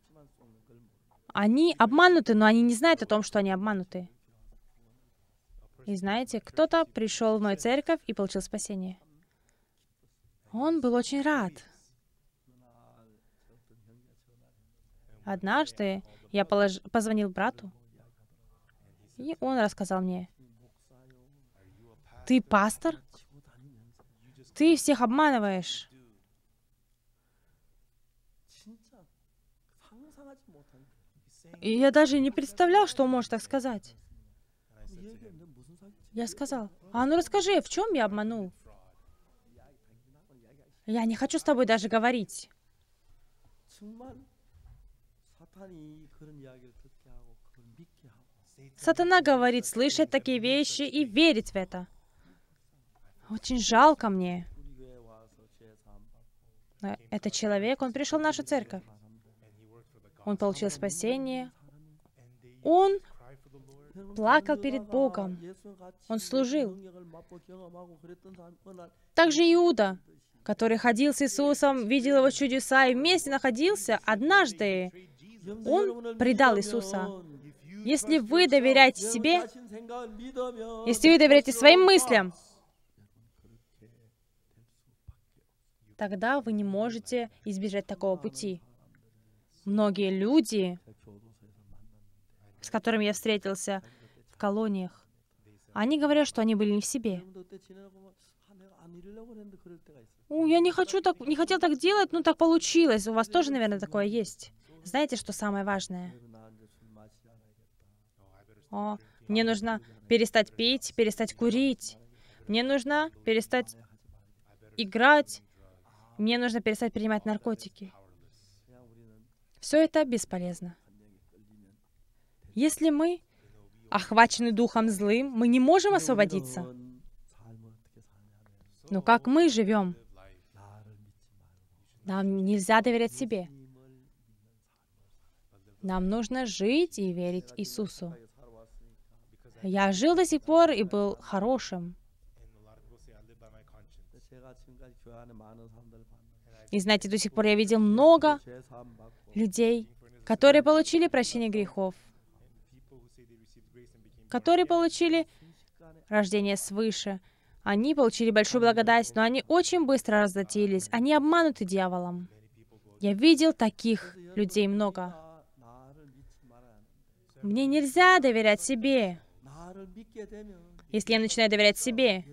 они обмануты, но они не знают о том, что они обмануты. И знаете, кто-то пришел в мою церковь и получил спасение. Он был очень рад. Однажды я позвонил брату, и он рассказал мне: «Ты пастор? Ты всех обманываешь». И я даже не представлял, что он может так сказать. Я сказал: «А ну расскажи, в чем я обманул? Я не хочу с тобой даже говорить». Сатана говорит слышать такие вещи и верить в это. Очень жалко мне. Но этот человек, он пришел в нашу церковь. Он получил спасение. Он плакал перед Богом. Он служил. Также Иуда, который ходил с Иисусом, видел его чудеса и вместе находился, однажды он предал Иисуса. Если вы доверяете себе, если вы доверяете своим мыслям, тогда вы не можете избежать такого пути. Многие люди, с которыми я встретился в колониях, они говорят, что они были не в себе. Я не хотел так делать, но так получилось. У вас тоже, наверное, такое есть. Знаете, что самое важное? Мне нужно перестать пить, перестать курить. Мне нужно перестать играть. Мне нужно перестать принимать наркотики. Все это бесполезно. Если мы охвачены духом злым, мы не можем освободиться. Но как мы живем? Нам нельзя доверять себе. Нам нужно жить и верить Иисусу. Я жил до сих пор и был хорошим. И знаете, до сих пор я видел много людей, которые получили прощение грехов, которые получили рождение свыше. Они получили большую благодать, но они очень быстро разлатились. Они обмануты дьяволом. Я видел таких людей много. Мне нельзя доверять себе. Если я начинаю доверять себе,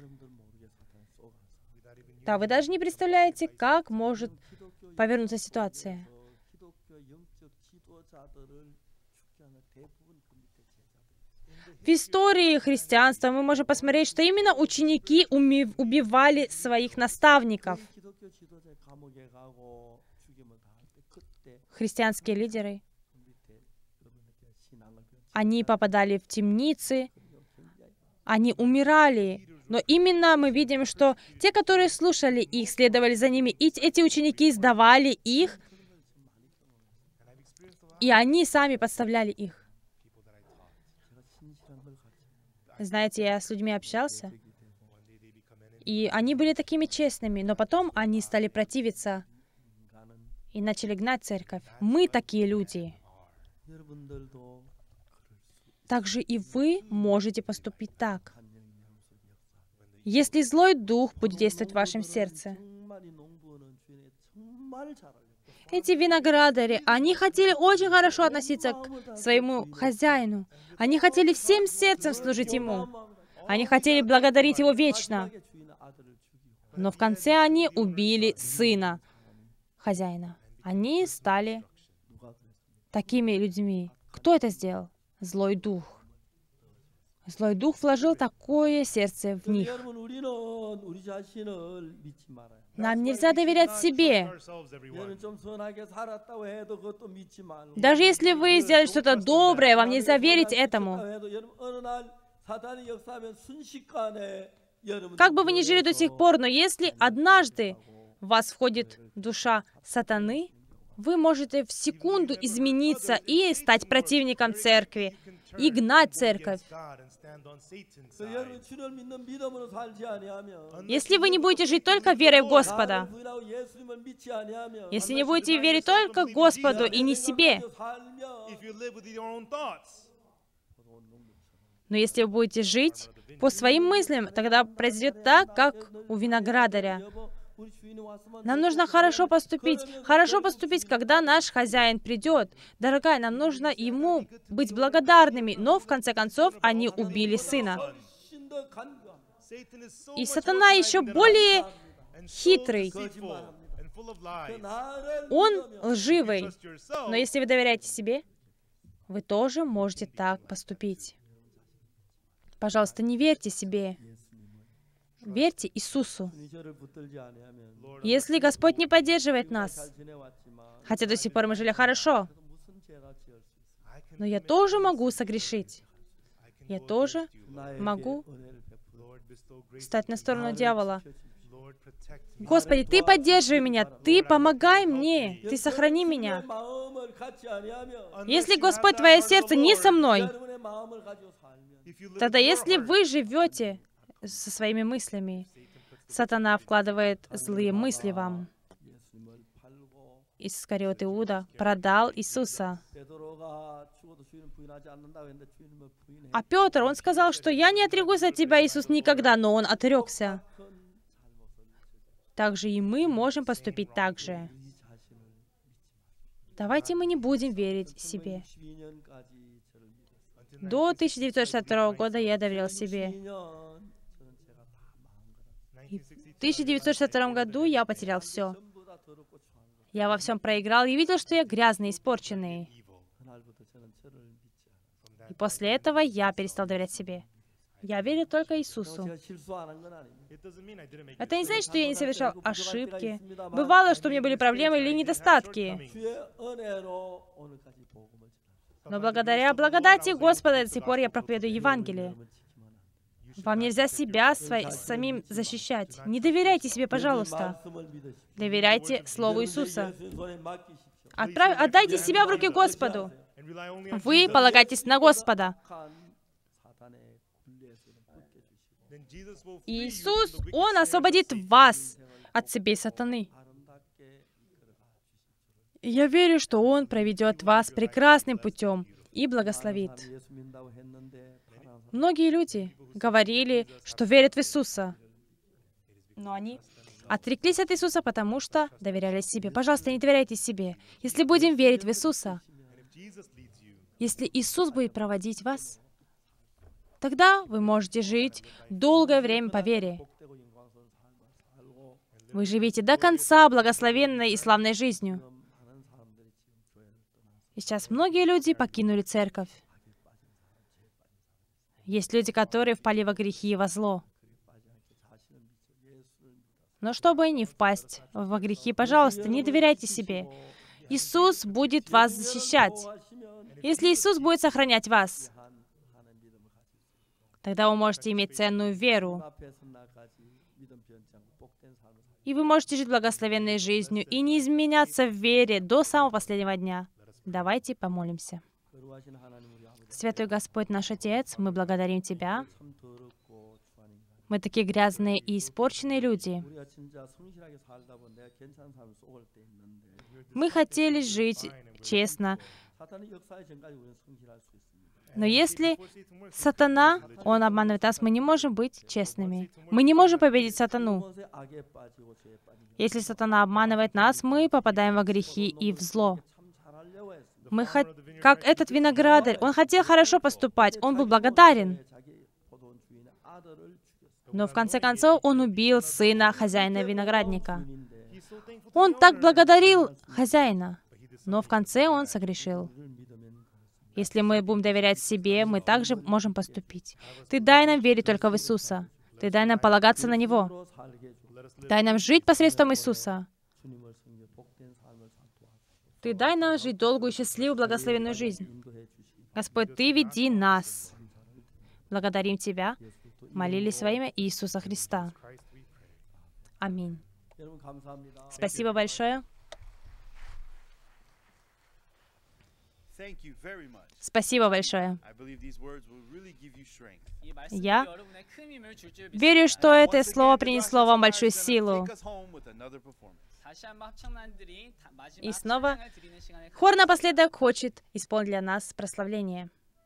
да, вы даже не представляете, как может повернуться ситуация. В истории христианства мы можем посмотреть, что именно ученики убивали своих наставников. Христианские лидеры, они попадали в темницы, они умирали. Но именно мы видим, что те, которые слушали их, следовали за ними, и эти ученики сдавали их, и они сами подставляли их. Знаете, я с людьми общался, и они были такими честными, но потом они стали противиться и начали гнать церковь. Мы такие люди. Также и вы можете поступить так. Если злой дух будет действовать в вашем сердце. Эти виноградари, они хотели очень хорошо относиться к своему хозяину. Они хотели всем сердцем служить ему. Они хотели благодарить его вечно. Но в конце они убили сына хозяина. Они стали такими людьми. Кто это сделал? Злой дух. Злой дух вложил такое сердце в них. Нам нельзя доверять себе. Даже если вы сделали что-то доброе, вам нельзя верить этому. Как бы вы ни жили до сих пор, но если однажды в вас входит душа сатаны, вы можете в секунду измениться и стать противником церкви, и гнать церковь. Если вы не будете жить только верой в Господа, если не будете верить только Господу и не себе, но если вы будете жить по своим мыслям, тогда произойдет так, как у виноградаря. Нам нужно хорошо поступить, когда наш хозяин придет. Дорогая, нам нужно ему быть благодарными, но в конце концов они убили сына. И сатана еще более хитрый. Он лживый. Но если вы доверяете себе, вы тоже можете так поступить. Пожалуйста, не верьте себе. Верьте Иисусу. Если Господь не поддерживает нас, хотя до сих пор мы жили хорошо, но я тоже могу согрешить. Я тоже могу стать на сторону дьявола. Господи, Ты поддерживай меня, Ты помогай мне, Ты сохрани меня. Если, Господь, Твое сердце не со мной, тогда если вы живете со своими мыслями, сатана вкладывает злые мысли вам. Искариот Иуда продал Иисуса. А Петр, он сказал, что «Я не отрекусь от Тебя, Иисус, никогда», но он отрекся. Также и мы можем поступить так же. Давайте мы не будем верить себе. До 1962 года я доверял себе. И в 1962 году я потерял все. Я во всем проиграл и видел, что я грязный, испорченный. И после этого я перестал доверять себе. Я верю только Иисусу. Это не значит, что я не совершал ошибки. Бывало, что у меня были проблемы или недостатки. Но благодаря благодати Господа до сих пор я проповедую Евангелие. Вам нельзя себя самим защищать. Не доверяйте себе, пожалуйста. Доверяйте Слову Иисуса. Отдайте себя в руки Господу. Вы полагайтесь на Господа. Иисус, Он освободит вас от цепей сатаны. И я верю, что Он проведет вас прекрасным путем и благословит. Многие люди говорили, что верят в Иисуса, но они отреклись от Иисуса, потому что доверяли себе. Пожалуйста, не доверяйте себе. Если будем верить в Иисуса, если Иисус будет проводить вас, тогда вы можете жить долгое время по вере. Вы живете до конца благословенной и славной жизнью. И сейчас многие люди покинули церковь. Есть люди, которые впали во грехи и во зло. Но чтобы не впасть во грехи, пожалуйста, не доверяйте себе. Иисус будет вас защищать. Если Иисус будет сохранять вас, тогда вы можете иметь ценную веру. И вы можете жить благословенной жизнью и не изменяться в вере до самого последнего дня. Давайте помолимся. Святой Господь наш Отец, мы благодарим Тебя Мы такие грязные и испорченные люди. Мы хотели жить честно. Но если сатана, он обманывает нас, мы не можем быть честными. Мы не можем победить сатану. Если сатана обманывает нас, мы попадаем во грехи и в зло. Как этот виноградарь, он хотел хорошо поступать, он был благодарен. Но в конце концов он убил сына хозяина виноградника. Он так благодарил хозяина, но в конце он согрешил. Если мы будем доверять себе, мы также можем поступить. Ты дай нам верить только в Иисуса. Ты дай нам полагаться на Него. Дай нам жить посредством Иисуса. Ты дай нам жить долгую, счастливую, благословенную жизнь. Господь, Ты веди нас. Благодарим Тебя. Молились во имя Иисуса Христа. Аминь. Спасибо большое. Спасибо большое. Я верю, что это слово принесло вам большую силу. И снова хор напоследок хочет исполнить для нас прославление.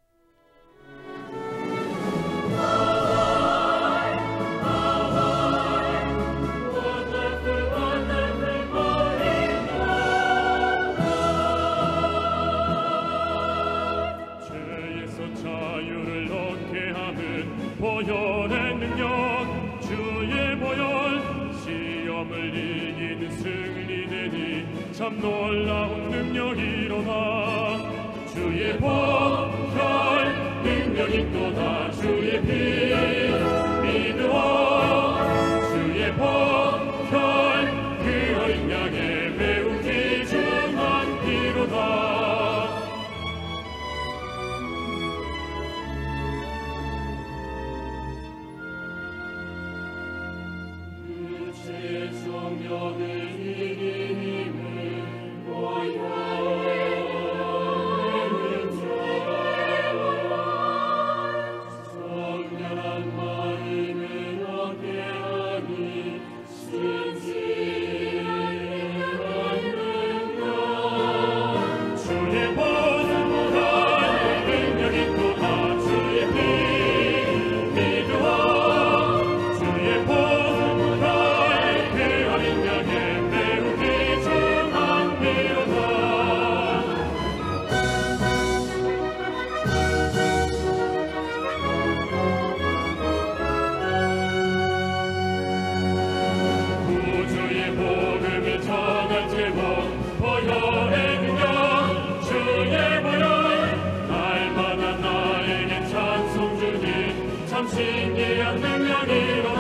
보혈의 능력 주의 보혈 시험을 이기는 승리되니 참 놀라운 능력이로다 주의 보혈 능력이 또다 주의 피 믿어 주의 보혈 그 어린 양의 매우 귀중한 피로다 참 신기한 능력이로